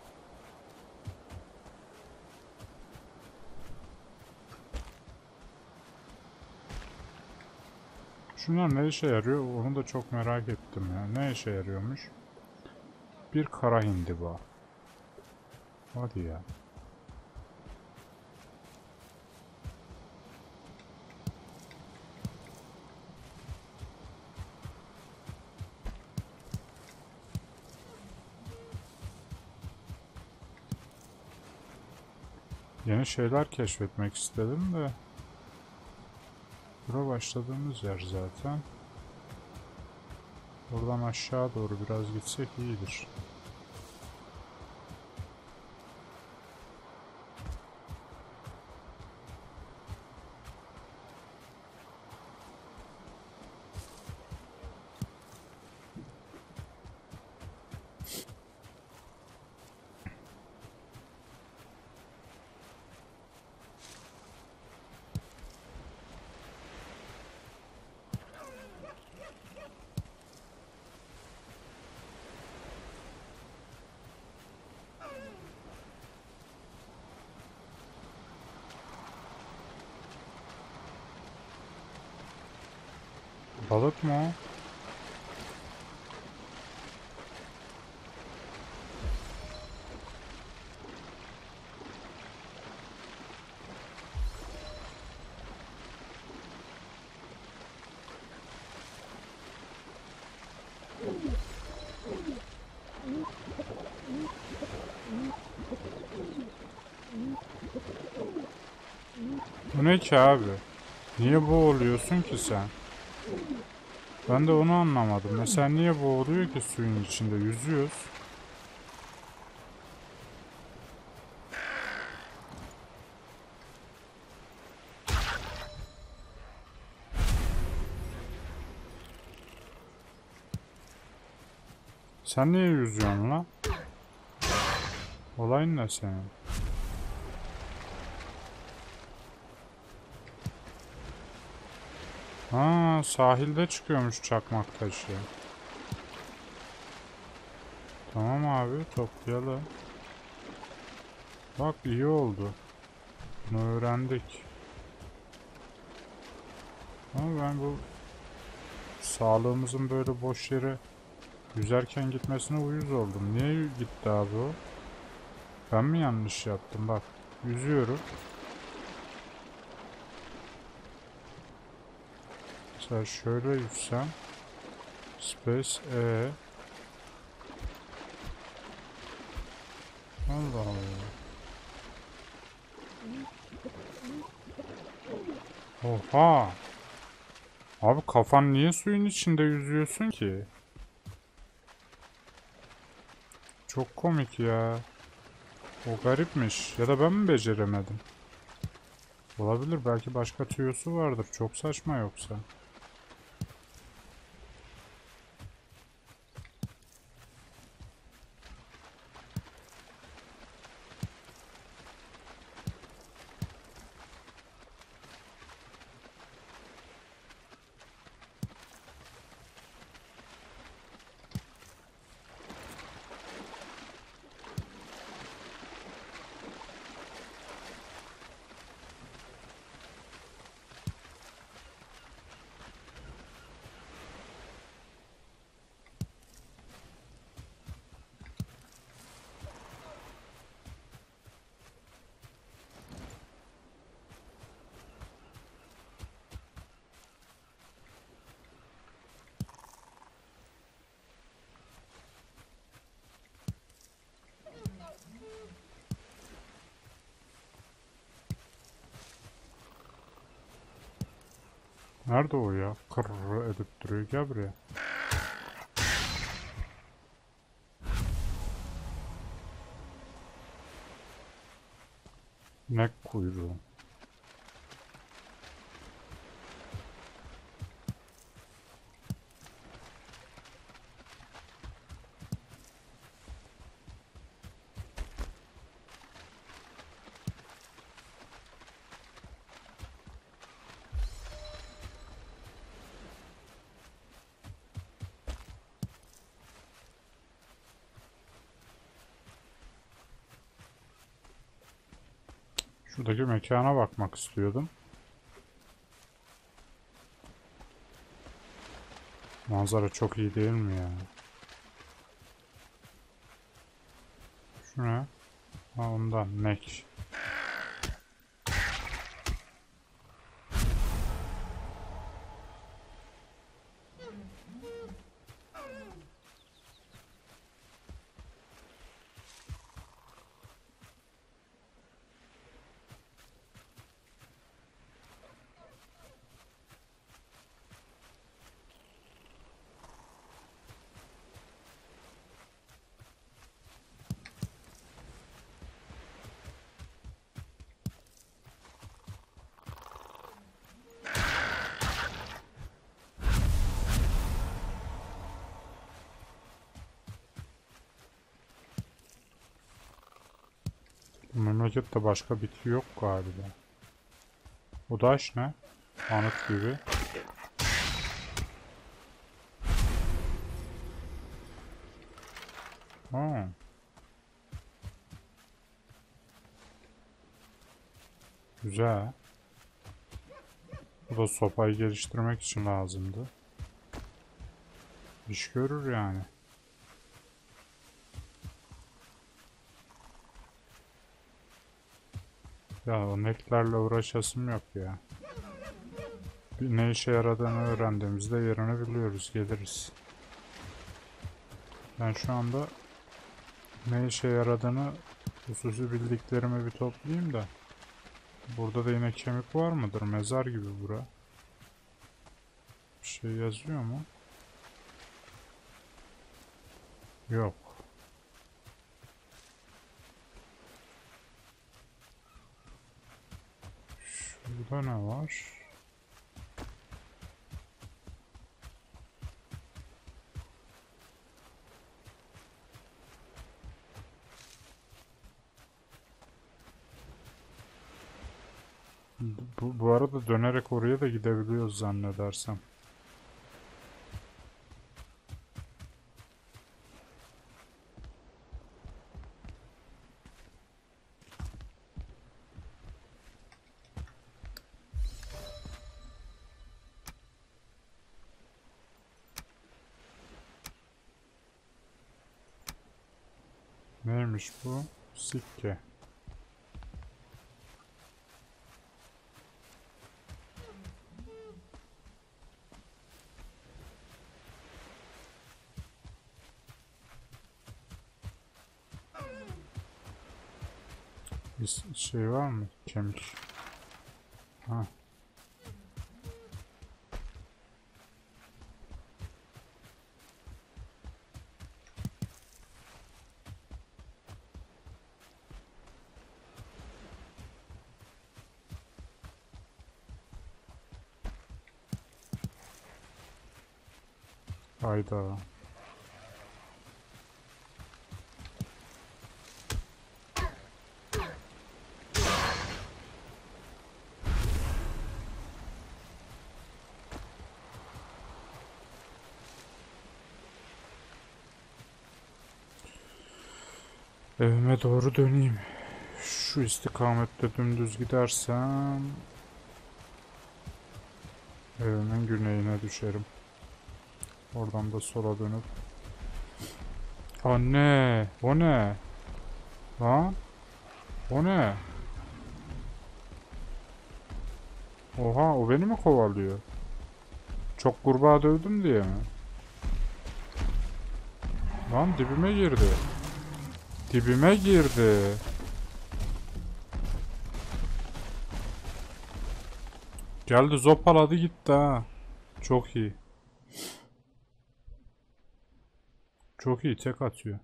Şunlar ne işe yarıyor? Onu da çok merak ettim ya. Ne işe yarıyormuş? Bir kara hindiba. Hadi ya. Yeni şeyler keşfetmek istedim de. Bura başladığımız yer zaten. Buradan aşağı doğru biraz gitsek iyidir. Balık mı o? Bu ne ki abi? Niye boğuluyorsun ki sen? Ben de onu anlamadım. Mesela niye boğuluyor ki suyun içinde? Yüzüyoruz. Sen niye yüzüyorsun lan? Olayın ne senin? Ha, sahilde çıkıyormuş çakmak taşı. Tamam abi, toplayalım. Bak iyi oldu. Bunu öğrendik. Ama ben bu sağlığımızın böyle boş yere yüzerken gitmesine uyuz oldum. Niye gitti abi o? Ben mi yanlış yaptım? Bak yüzüyorum. Mesela şöyle yüzsem. Space E. Allah Allah. Oha. Abi kafan niye suyun içinde yüzüyorsun ki? Çok komik ya. O garipmiş. Ya da ben mi beceremedim? Olabilir. Belki başka tüyosu vardır. Çok saçma yoksa. Nerede o ya? Kırrrr edip duruyor. Gel buraya. Ne kuyruğu? Şuradaki mekana bakmak istiyordum. Manzara çok iyi değil mi ya? Şu ne? Ha ondan. Nek. Bu memlekette başka bitki yok galiba. Bu taş ne? Anıt gibi. Ha. Güzel. Bu da sopayı geliştirmek için lazımdı. İş görür yani. Ya o netlerle uğraşasım yok ya. Bir ne işe yaradığını öğrendiğimizde yerini biliyoruz, geliriz. Ben şu anda ne işe yaradığını hususi bildiklerimi bir toplayayım da. Burada da yine kemik var mıdır? Mezar gibi bura. Bir şey yazıyor mu? Yok. Şurada ne var? Bu, bu arada dönerek oraya da gidebiliyoruz zannedersem. Neymiş bu? Sikke. Bir şey var mı? Kemik. Ha. Hayda. Evime doğru döneyim. Şu istikamette dümdüz gidersem evimin güneyine düşerim. Oradan da sola dönüp. Anne, o ne? Lan? O ne? Oha, o beni mi kovalıyor? Çok kurbağa dövdüm diye mi? Lan dibime girdi. Dibime girdi. Geldi zopaladı gitti ha. Çok iyi. Çok iyi tek atıyor.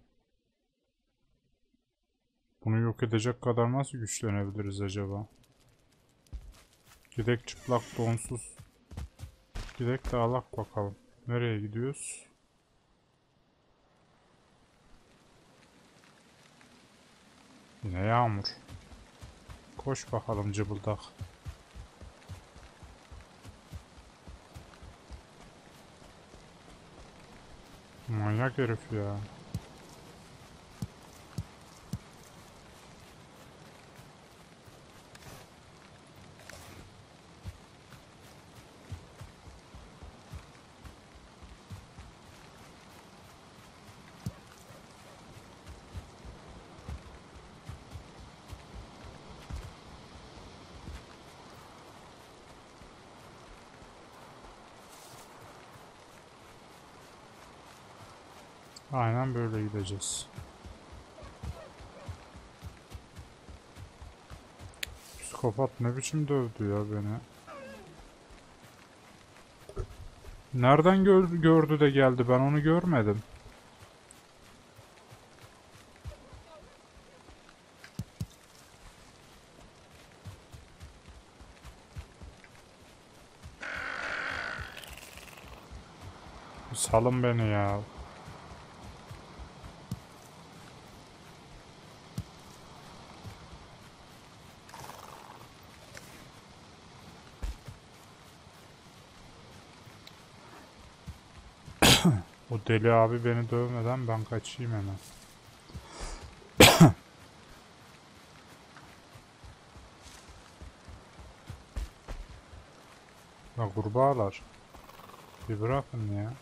Bunu yok edecek kadar nasıl güçlenebiliriz acaba? Gidek çıplak donsuz. Gidek de alak bakalım. Nereye gidiyoruz? Yine yağmur. Koş bakalım cıbıldak. Manyak herif ya. Aynen böyle gideceğiz. Psikopat ne biçim dövdü ya beni. Nereden gör gördü de geldi, ben onu görmedim. Salın beni ya. O deli abi beni dövmeden ben kaçayım hemen. Ya kurbağalar. Bir bırakın ya.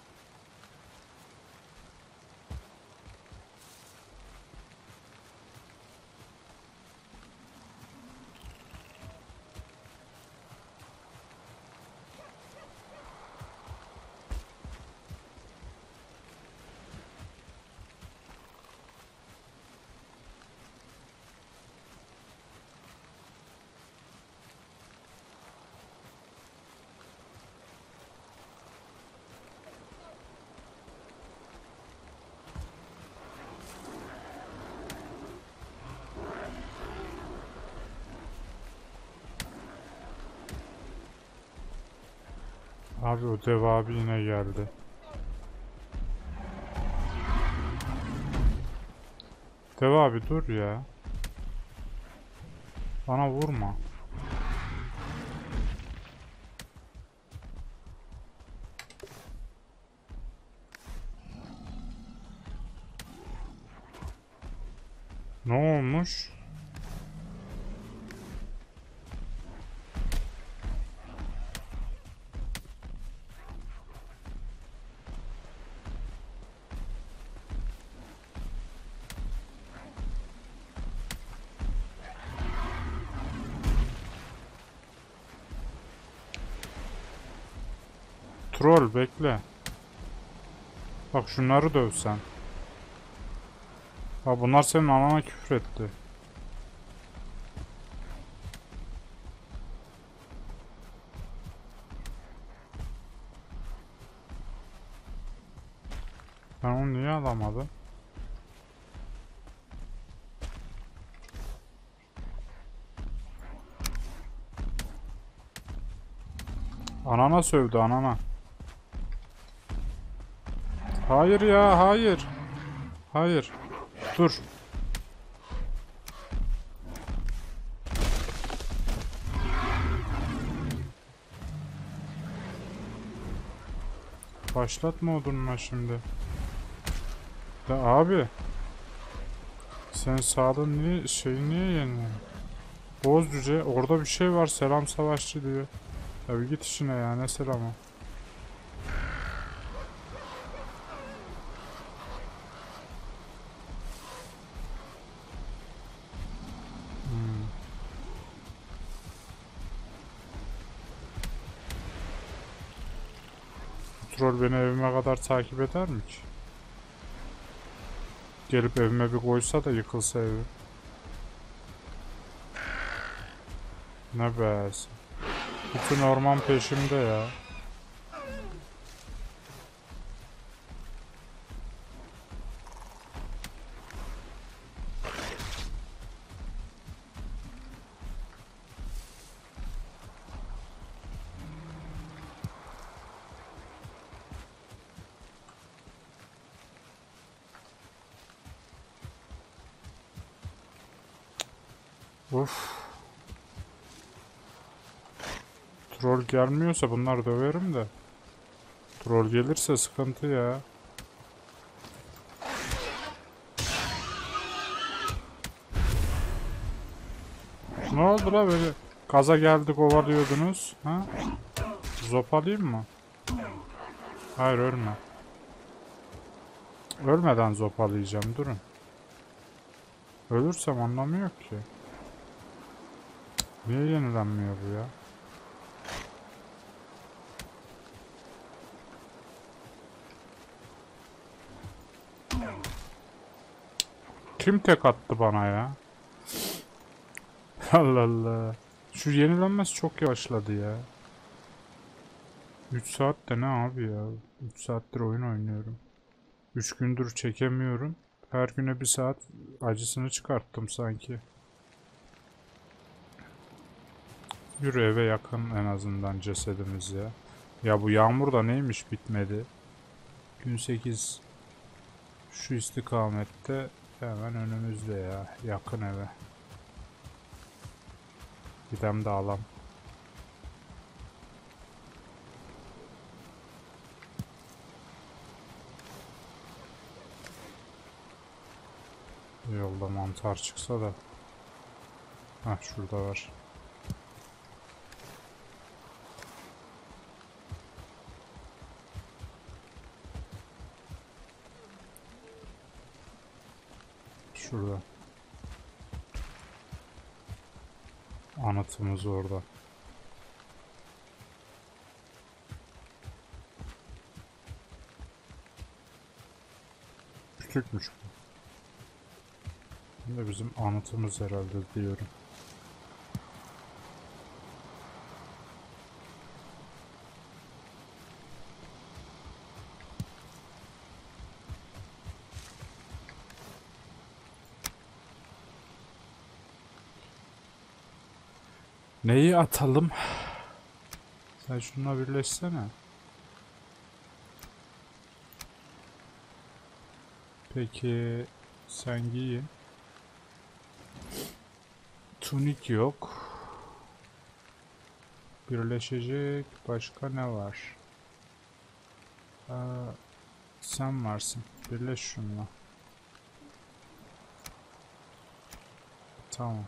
Abi o dev abi yine geldi. Dev abi dur ya. Bana vurma. Ne olmuş? Troll bekle. Bak şunları dövsen. Ha bunlar senin anana küfür etti. Ben onu niye alamadım? Anana sövdü, anana. Hayır ya, hayır. Hayır. Dur. Başlatma odununa şimdi. Ya abi. Sen sağlığın niye, şey niye yenilen? Boz cüce, orada bir şey var, selam savaşçı diyor. Ya bir git işine ya, ne selamı? Hmm. Troll beni evime kadar takip eder mi ki? Gelip evime bir koysa da yıkılsa evi. Ne be. Bütün orman peşimde ya. Uf. Troll gelmiyorsa bunlar döverim de. Troll gelirse sıkıntı ya. Ne oldu la böyle? Gaza geldi kovalıyordunuz. Ha? Zopalayayım mı? Hayır, ölme. Ölmeden zopalayacağım, durun. Ölürsem anlamı yok ki. Niye yenilenmiyor bu ya? Kim tek attı bana ya? Allah Allah. Şu yenilenmesi çok yavaşladı ya. üç saat de ne abi ya? üç saattir oyun oynuyorum. üç gündür çekemiyorum. Her güne bir saat acısını çıkarttım sanki. Yürü, eve yakın en azından cesedimiz ya. Ya bu yağmur da neymiş bitmedi. Gün sekiz şu istikamette hemen önümüzde ya. Yakın eve. Gidem de alam. Yolda mantar çıksa da. Hah, şurada var. Şurada. Anıtımız orada. Küçükmüş bu. Bu da bizim anıtımız herhalde diyorum. Neyi atalım? Sen şununla birleşsene. Peki sen giyin. Tunik yok. Birleşecek başka ne var? Aa, sen varsın. Birleş şununla. Tamam.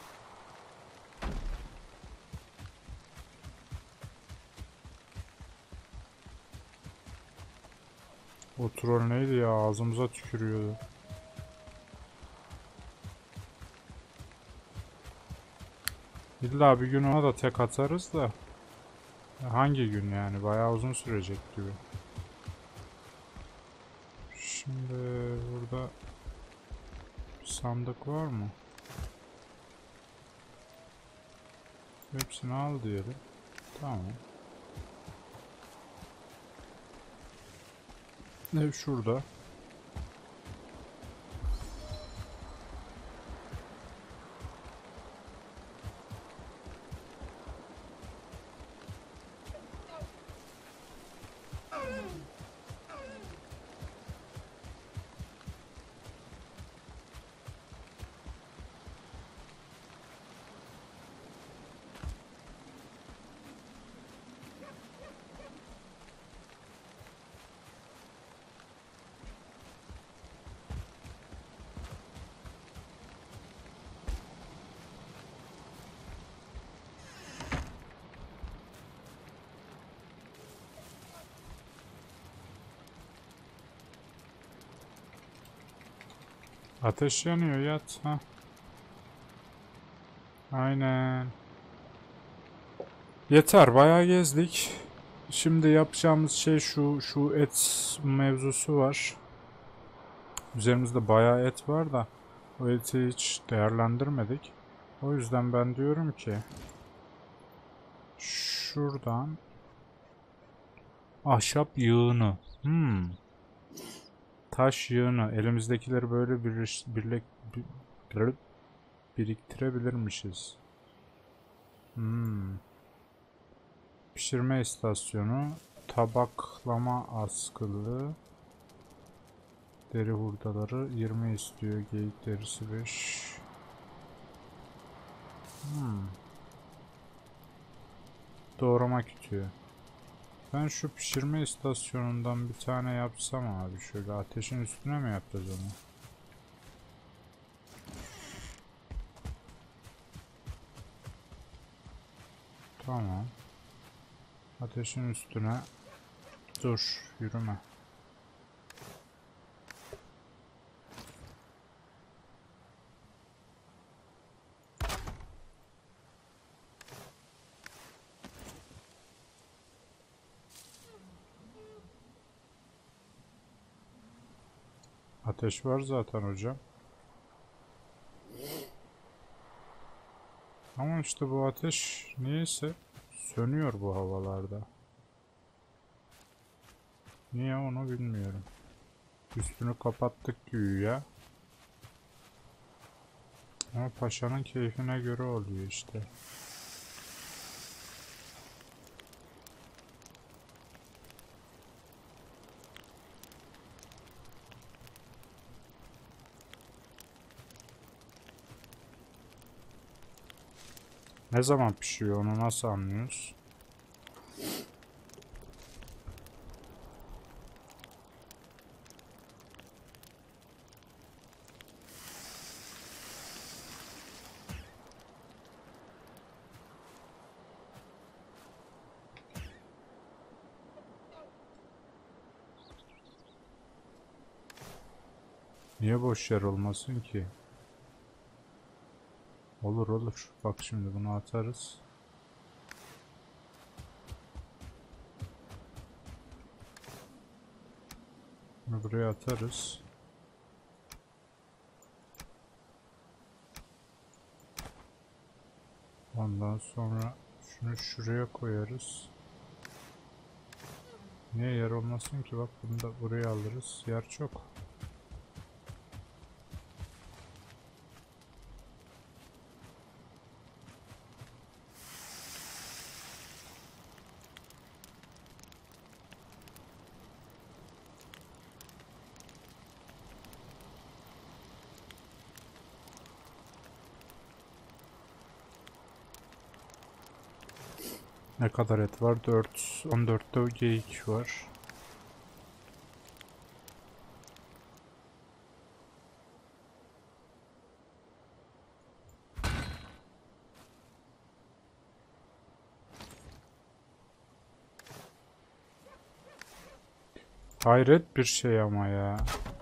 O troll neydi ya? Ağzımıza tükürüyordu. İlla bir gün ona da tek atarız da. Hangi gün yani? Bayağı uzun sürecek gibi. Şimdi burada bir sandık var mı? Hepsini al diyelim. Tamam. Ev şurada. Ateş yanıyor, yat. Ha. Aynen. Yeter, bayağı gezdik. Şimdi yapacağımız şey şu, şu et mevzusu var. Üzerimizde bayağı et var da o eti hiç değerlendirmedik. O yüzden ben diyorum ki şuradan ahşap yığını, hmm, taş yığını, elimizdekileri böyle bir, birlik, bir, biriktirebilirmişiz. Hmm. Pişirme istasyonu, tabaklama askılı, deri hurdaları yirmi istiyor, geyik derisi beş. Hmm. Doğrama kütüğü. Ben şu pişirme istasyonundan bir tane yapsam abi, şöyle ateşin üstüne mi yapacağız onu? Tamam. Ateşin üstüne. Dur, yürüme. Ateş var zaten hocam. Ama işte bu ateş niyeyse sönüyor bu havalarda. Niye onu bilmiyorum. Üstünü kapattık güya. Ama paşanın keyfine göre oluyor işte. Ne zaman pişiyor onu nasıl anlıyoruz? Niye boş yer olmasın ki? Olur olur. Bak şimdi bunu atarız. Bunu buraya atarız. Ondan sonra şunu şuraya koyarız. Niye yer olmasın ki? Bak bunu da buraya alırız. Yer çok. Ne kadar et var? dört. on dörtte geyik var. Hayret bir şey ama ya.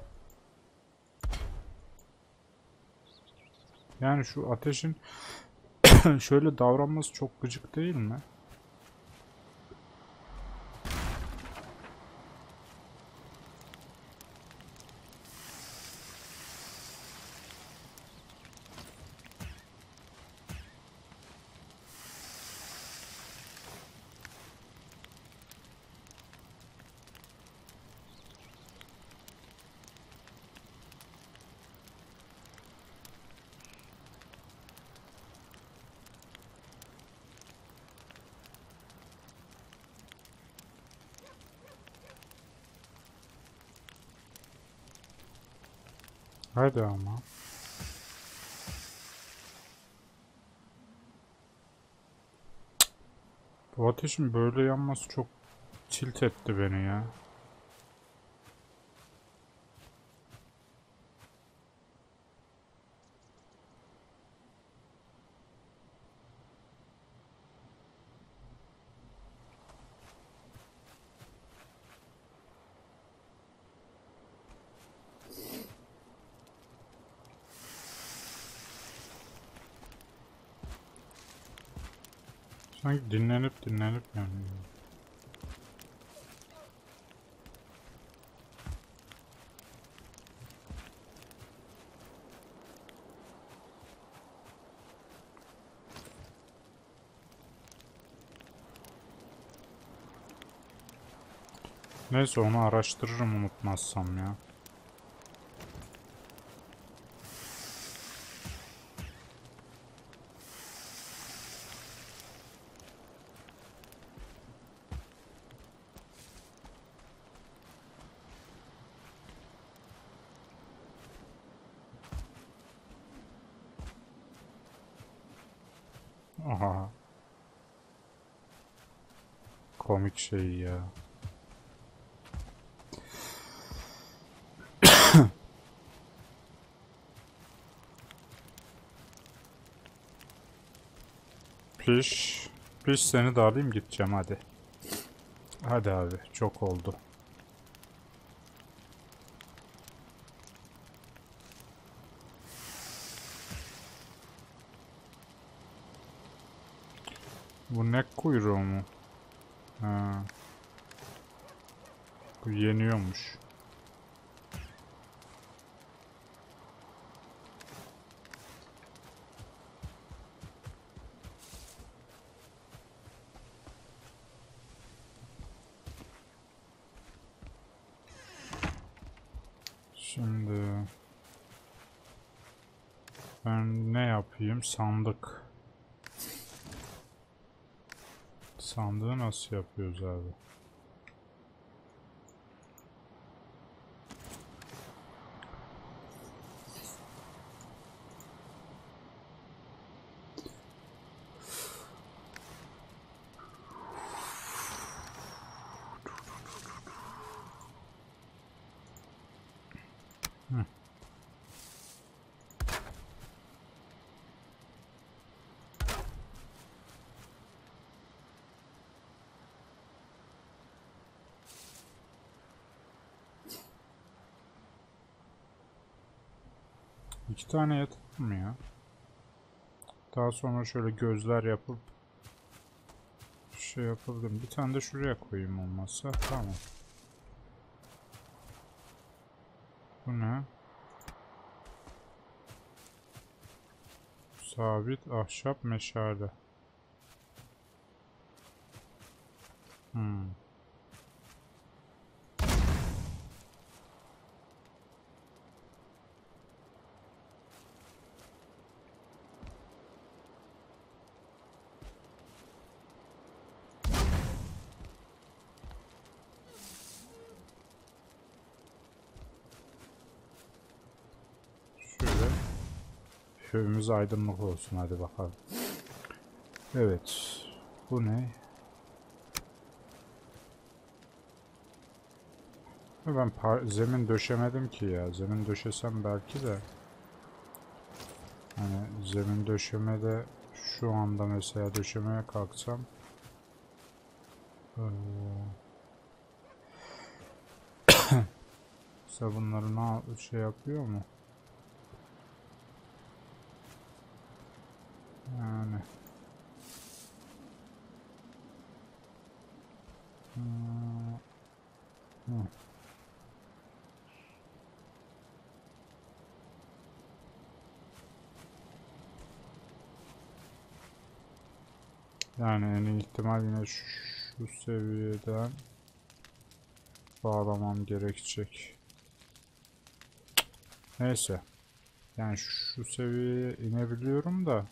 Yani şu ateşin şöyle davranması çok gıcık değil mi? Hadi ama. Bu ateşin böyle yanması çok tilt etti beni ya. Sanki dinlenip dinlenip yani. Neyse onu araştırırım unutmazsam ya. Aha. Komik şey ya. Piş. Piş seni de alayım gideceğim hadi. Hadi abi çok oldu. Bu ne kuyruğu mu? Ha. Bu yeniyormuş. Şimdi ben ne yapayım? Sandık. Sandığı nasıl yapıyoruz abi? Hı. İki tane yeter mi ya? Daha sonra şöyle gözler yapıp şey yapabilirim. Bir tane de şuraya koyayım olmazsa. Tamam. Bu ne? Sabit ahşap meşale. Hmm. Şöyle evimiz aydınlık olsun hadi bakalım. Evet. Bu ne? Ben zemin döşemedim ki ya. Zemin döşesem belki de. Hani zemin döşemede şu anda mesela döşemeye kalksam. Ee, mesela bunları ne şey yapıyor mu? Yani. Hmm. Hmm. Yani en iyi ihtimal yine şu, şu seviyeden bağlamam gerekecek. Neyse. Yani şu seviyeye inebiliyorum da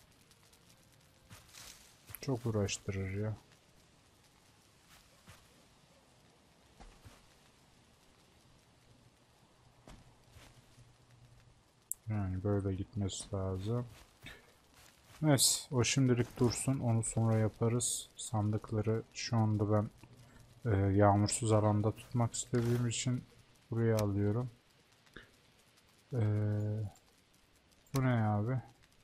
çok uğraştırır ya. Yani böyle gitmesi lazım. Neyse o şimdilik dursun, onu sonra yaparız. Sandıkları şu anda ben e, yağmursuz alanda tutmak istediğim için buraya alıyorum. E, bu ne abi?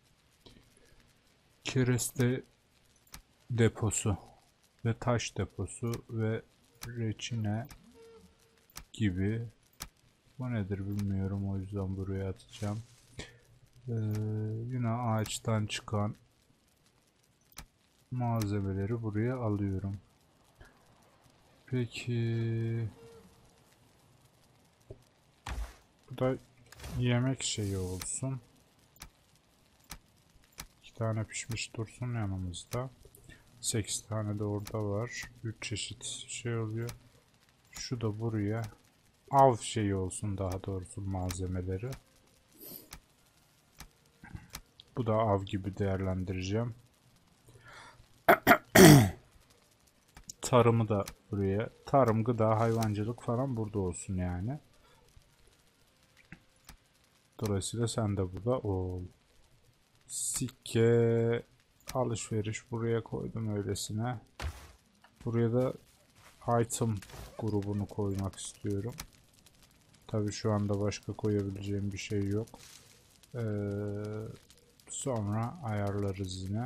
Kereste deposu ve taş deposu ve reçine gibi. Bu nedir bilmiyorum, o yüzden buraya atacağım. Ee, yine ağaçtan çıkan malzemeleri buraya alıyorum. Peki bu da yemek şeyi olsun. İki tane pişmiş dursun yanımızda. Sekiz tane de orada var. Üç çeşit şey oluyor. Şu da buraya av şeyi olsun, daha doğrusu malzemeleri. Bu da av gibi değerlendireceğim. Tarımı da buraya. Tarım, gıda, hayvancılık falan burada olsun yani. Dolayısıyla sen de burada ol. Sikke alışveriş buraya koydum öylesine. Buraya da item grubunu koymak istiyorum. Tabi şu anda başka koyabileceğim bir şey yok. Ee, sonra ayarlarız yine.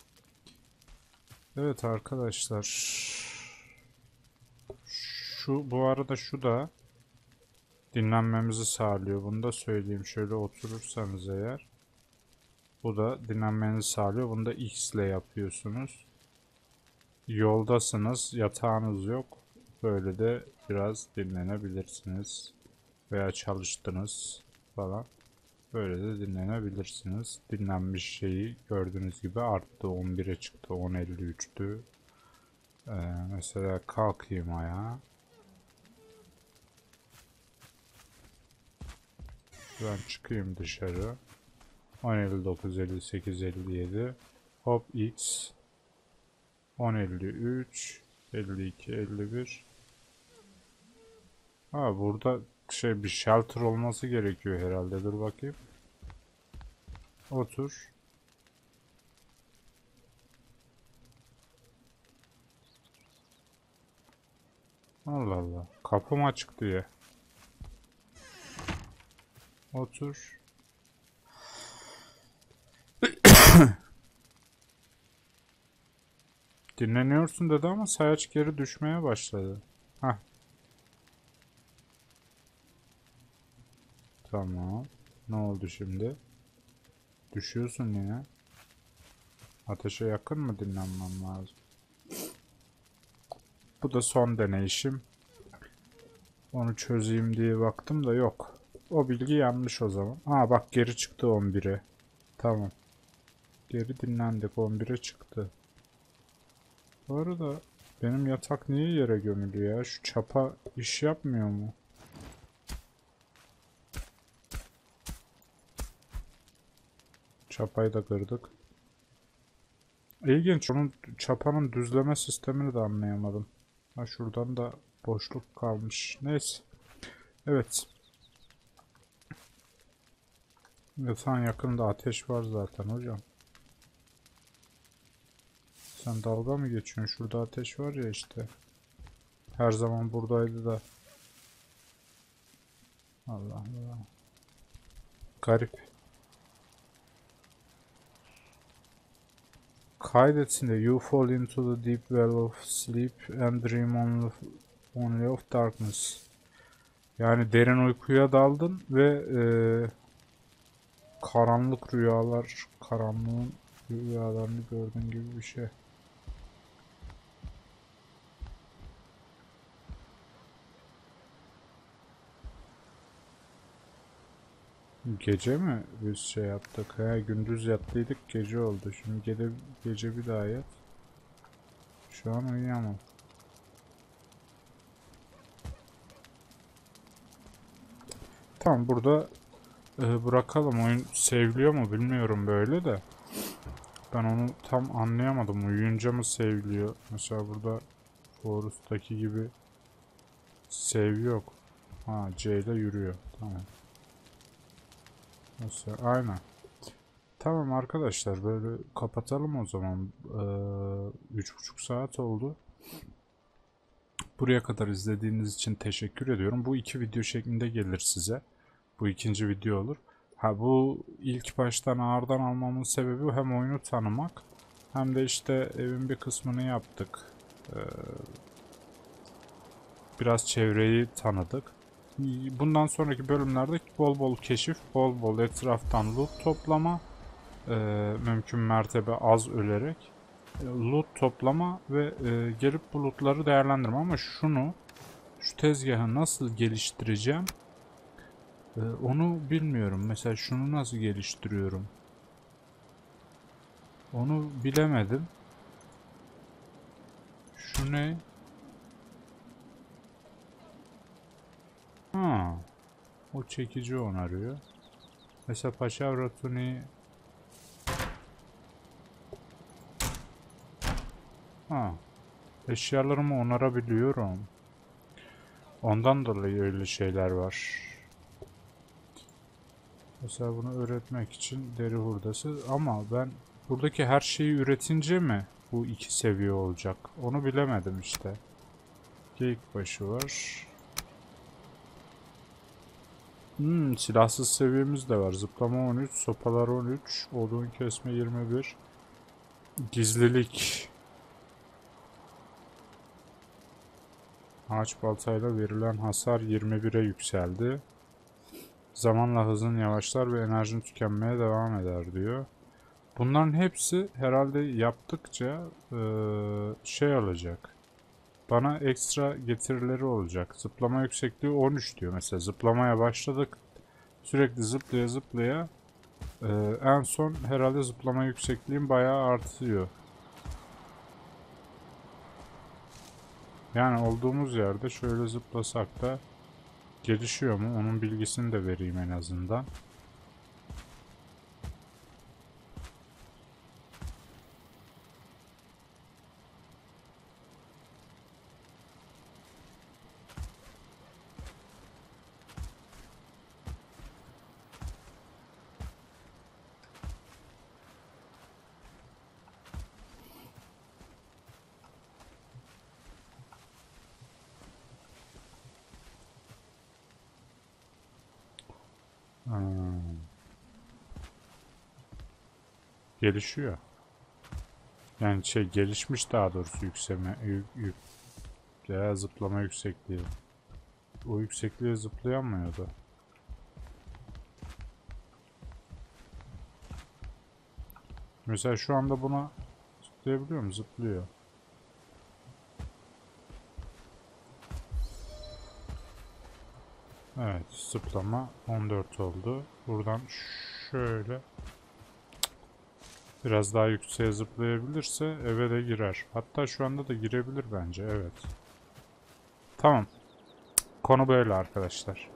Evet arkadaşlar. Şu bu arada şu da dinlenmemizi sağlıyor. Bunu da söyleyeyim. Şöyle oturursanız eğer, bu da dinlenmenizi sağlıyor. Bunu da X ile yapıyorsunuz. Yoldasınız, yatağınız yok. Böyle de biraz dinlenebilirsiniz. Veya çalıştınız falan. Böyle de dinlenebilirsiniz. Dinlenmiş şeyi gördüğünüz gibi arttı. on bire çıktı. on elli üçtü. Ee, mesela kalkayım ayağa. Ben çıkayım dışarı. on elli dokuz, elli sekiz, elli yedi. Hop X. on elli üç, elli iki, elli bir. Ha, burada şey bir shelter olması gerekiyor herhalde. Dur bakayım. Otur. Allah Allah. Kapım açık diye. Otur. Dinleniyorsun dedi ama sayaç geri düşmeye başladı. Hah. Tamam. Ne oldu şimdi? Düşüyorsun yine. Ateşe yakın mı dinlenmem lazım? Bu da son deneyişim. Onu çözeyim diye baktım da yok. O bilgi yanlış o zaman. Aa bak, geri çıktı on bire. Tamam. Geri dinlendik, on bire çıktı. Bu arada benim yatak niye yere gömülüyor ya? Şu çapa iş yapmıyor mu? Çapayı da kırdık. İlginç. Onun çapanın düzleme sistemini de anlayamadım. Ha, şuradan da boşluk kalmış. Neyse. Evet. Yatağın yakında ateş var zaten hocam. Sen dalga mı geçiyorsun? Şurada ateş var ya işte. Her zaman buradaydı da. Allah Allah. Garip. Kaydetsin de you fall into the deep well of sleep and dream only, only of darkness. Yani derin uykuya daldın ve e, karanlık rüyalar, karanlığın rüyalarını gördüğün gibi bir şey. Gece mi biz şey yaptık? He, gündüz yattıydık, gece oldu. Şimdi gece, gece bir daha yat. Şu an uyuyamam. Tamam, burada e, bırakalım. Oyun seviliyor mu bilmiyorum böyle de. Ben onu tam anlayamadım. Uyuyunca mı seviliyor? Mesela burada Forest'taki gibi save yok. Ha, C ile yürüyor. Tamam. Mesela aynen. Tamam arkadaşlar, böyle kapatalım o zaman. Ee, üç buçuk saat oldu. Buraya kadar izlediğiniz için teşekkür ediyorum. Bu iki video şeklinde gelir size. Bu ikinci video olur. Ha, bu ilk baştan ağırdan almamın sebebi hem oyunu tanımak hem de işte evin bir kısmını yaptık. Ee, biraz çevreyi tanıdık. Bundan sonraki bölümlerde bol bol keşif, bol bol etraftan loot toplama, e, mümkün mertebe az ölerek loot toplama ve e, gelip bu lootları değerlendirme. Ama şunu, şu tezgahı nasıl geliştireceğim e, onu bilmiyorum. Mesela şunu nasıl geliştiriyorum? Onu bilemedim. Şu ne? Ha, o çekici onarıyor. Mesela Paşavra Tuniği. Ha, eşyalarımı onarabiliyorum. Ondan dolayı öyle şeyler var. Mesela bunu üretmek için deri hurdası. Ama ben buradaki her şeyi üretince mi bu iki seviye olacak? Onu bilemedim işte. Geyik başı var. Hmm, silahsız seviyemiz de var. Zıplama on üç, sopalar on üç, odun kesme yirmi bir. Gizlilik. Ağaç baltayla verilen hasar yirmi bire yükseldi. Zamanla hızın yavaşlar ve enerjin tükenmeye devam eder diyor. Bunların hepsi herhalde yaptıkça e, şey olacak. Bana ekstra getirileri olacak. Zıplama yüksekliği on üç diyor mesela. Zıplamaya başladık. Sürekli zıplaya zıplaya e, en son herhalde zıplama yüksekliğim bayağı artıyor. Yani olduğumuz yerde şöyle zıplasak da gelişiyor mu? Onun bilgisini de vereyim en azından. Hmm. Gelişiyor. Yani şey gelişmiş daha doğrusu yükseme, yük, yük, ya zıplama yüksekliği. O yüksekliğe zıplayamıyordu. Mesela şu anda buna zıplayabiliyor mu? Zıplıyor. Evet, zıplama on dört oldu. Buradan şöyle biraz daha yükseğe zıplayabilirse eve de girer. Hatta şu anda da girebilir bence, evet. Tamam. Konu böyle arkadaşlar.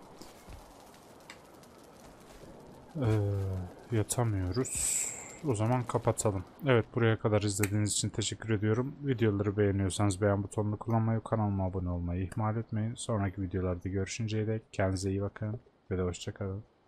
Ee, yatamıyoruz. O zaman kapatalım. Evet, buraya kadar izlediğiniz için teşekkür ediyorum. Videoları beğeniyorsanız beğen butonunu kullanmayı, kanalıma abone olmayı ihmal etmeyin. Sonraki videolarda görüşünceye dek kendinize iyi bakın ve de hoşça kalın.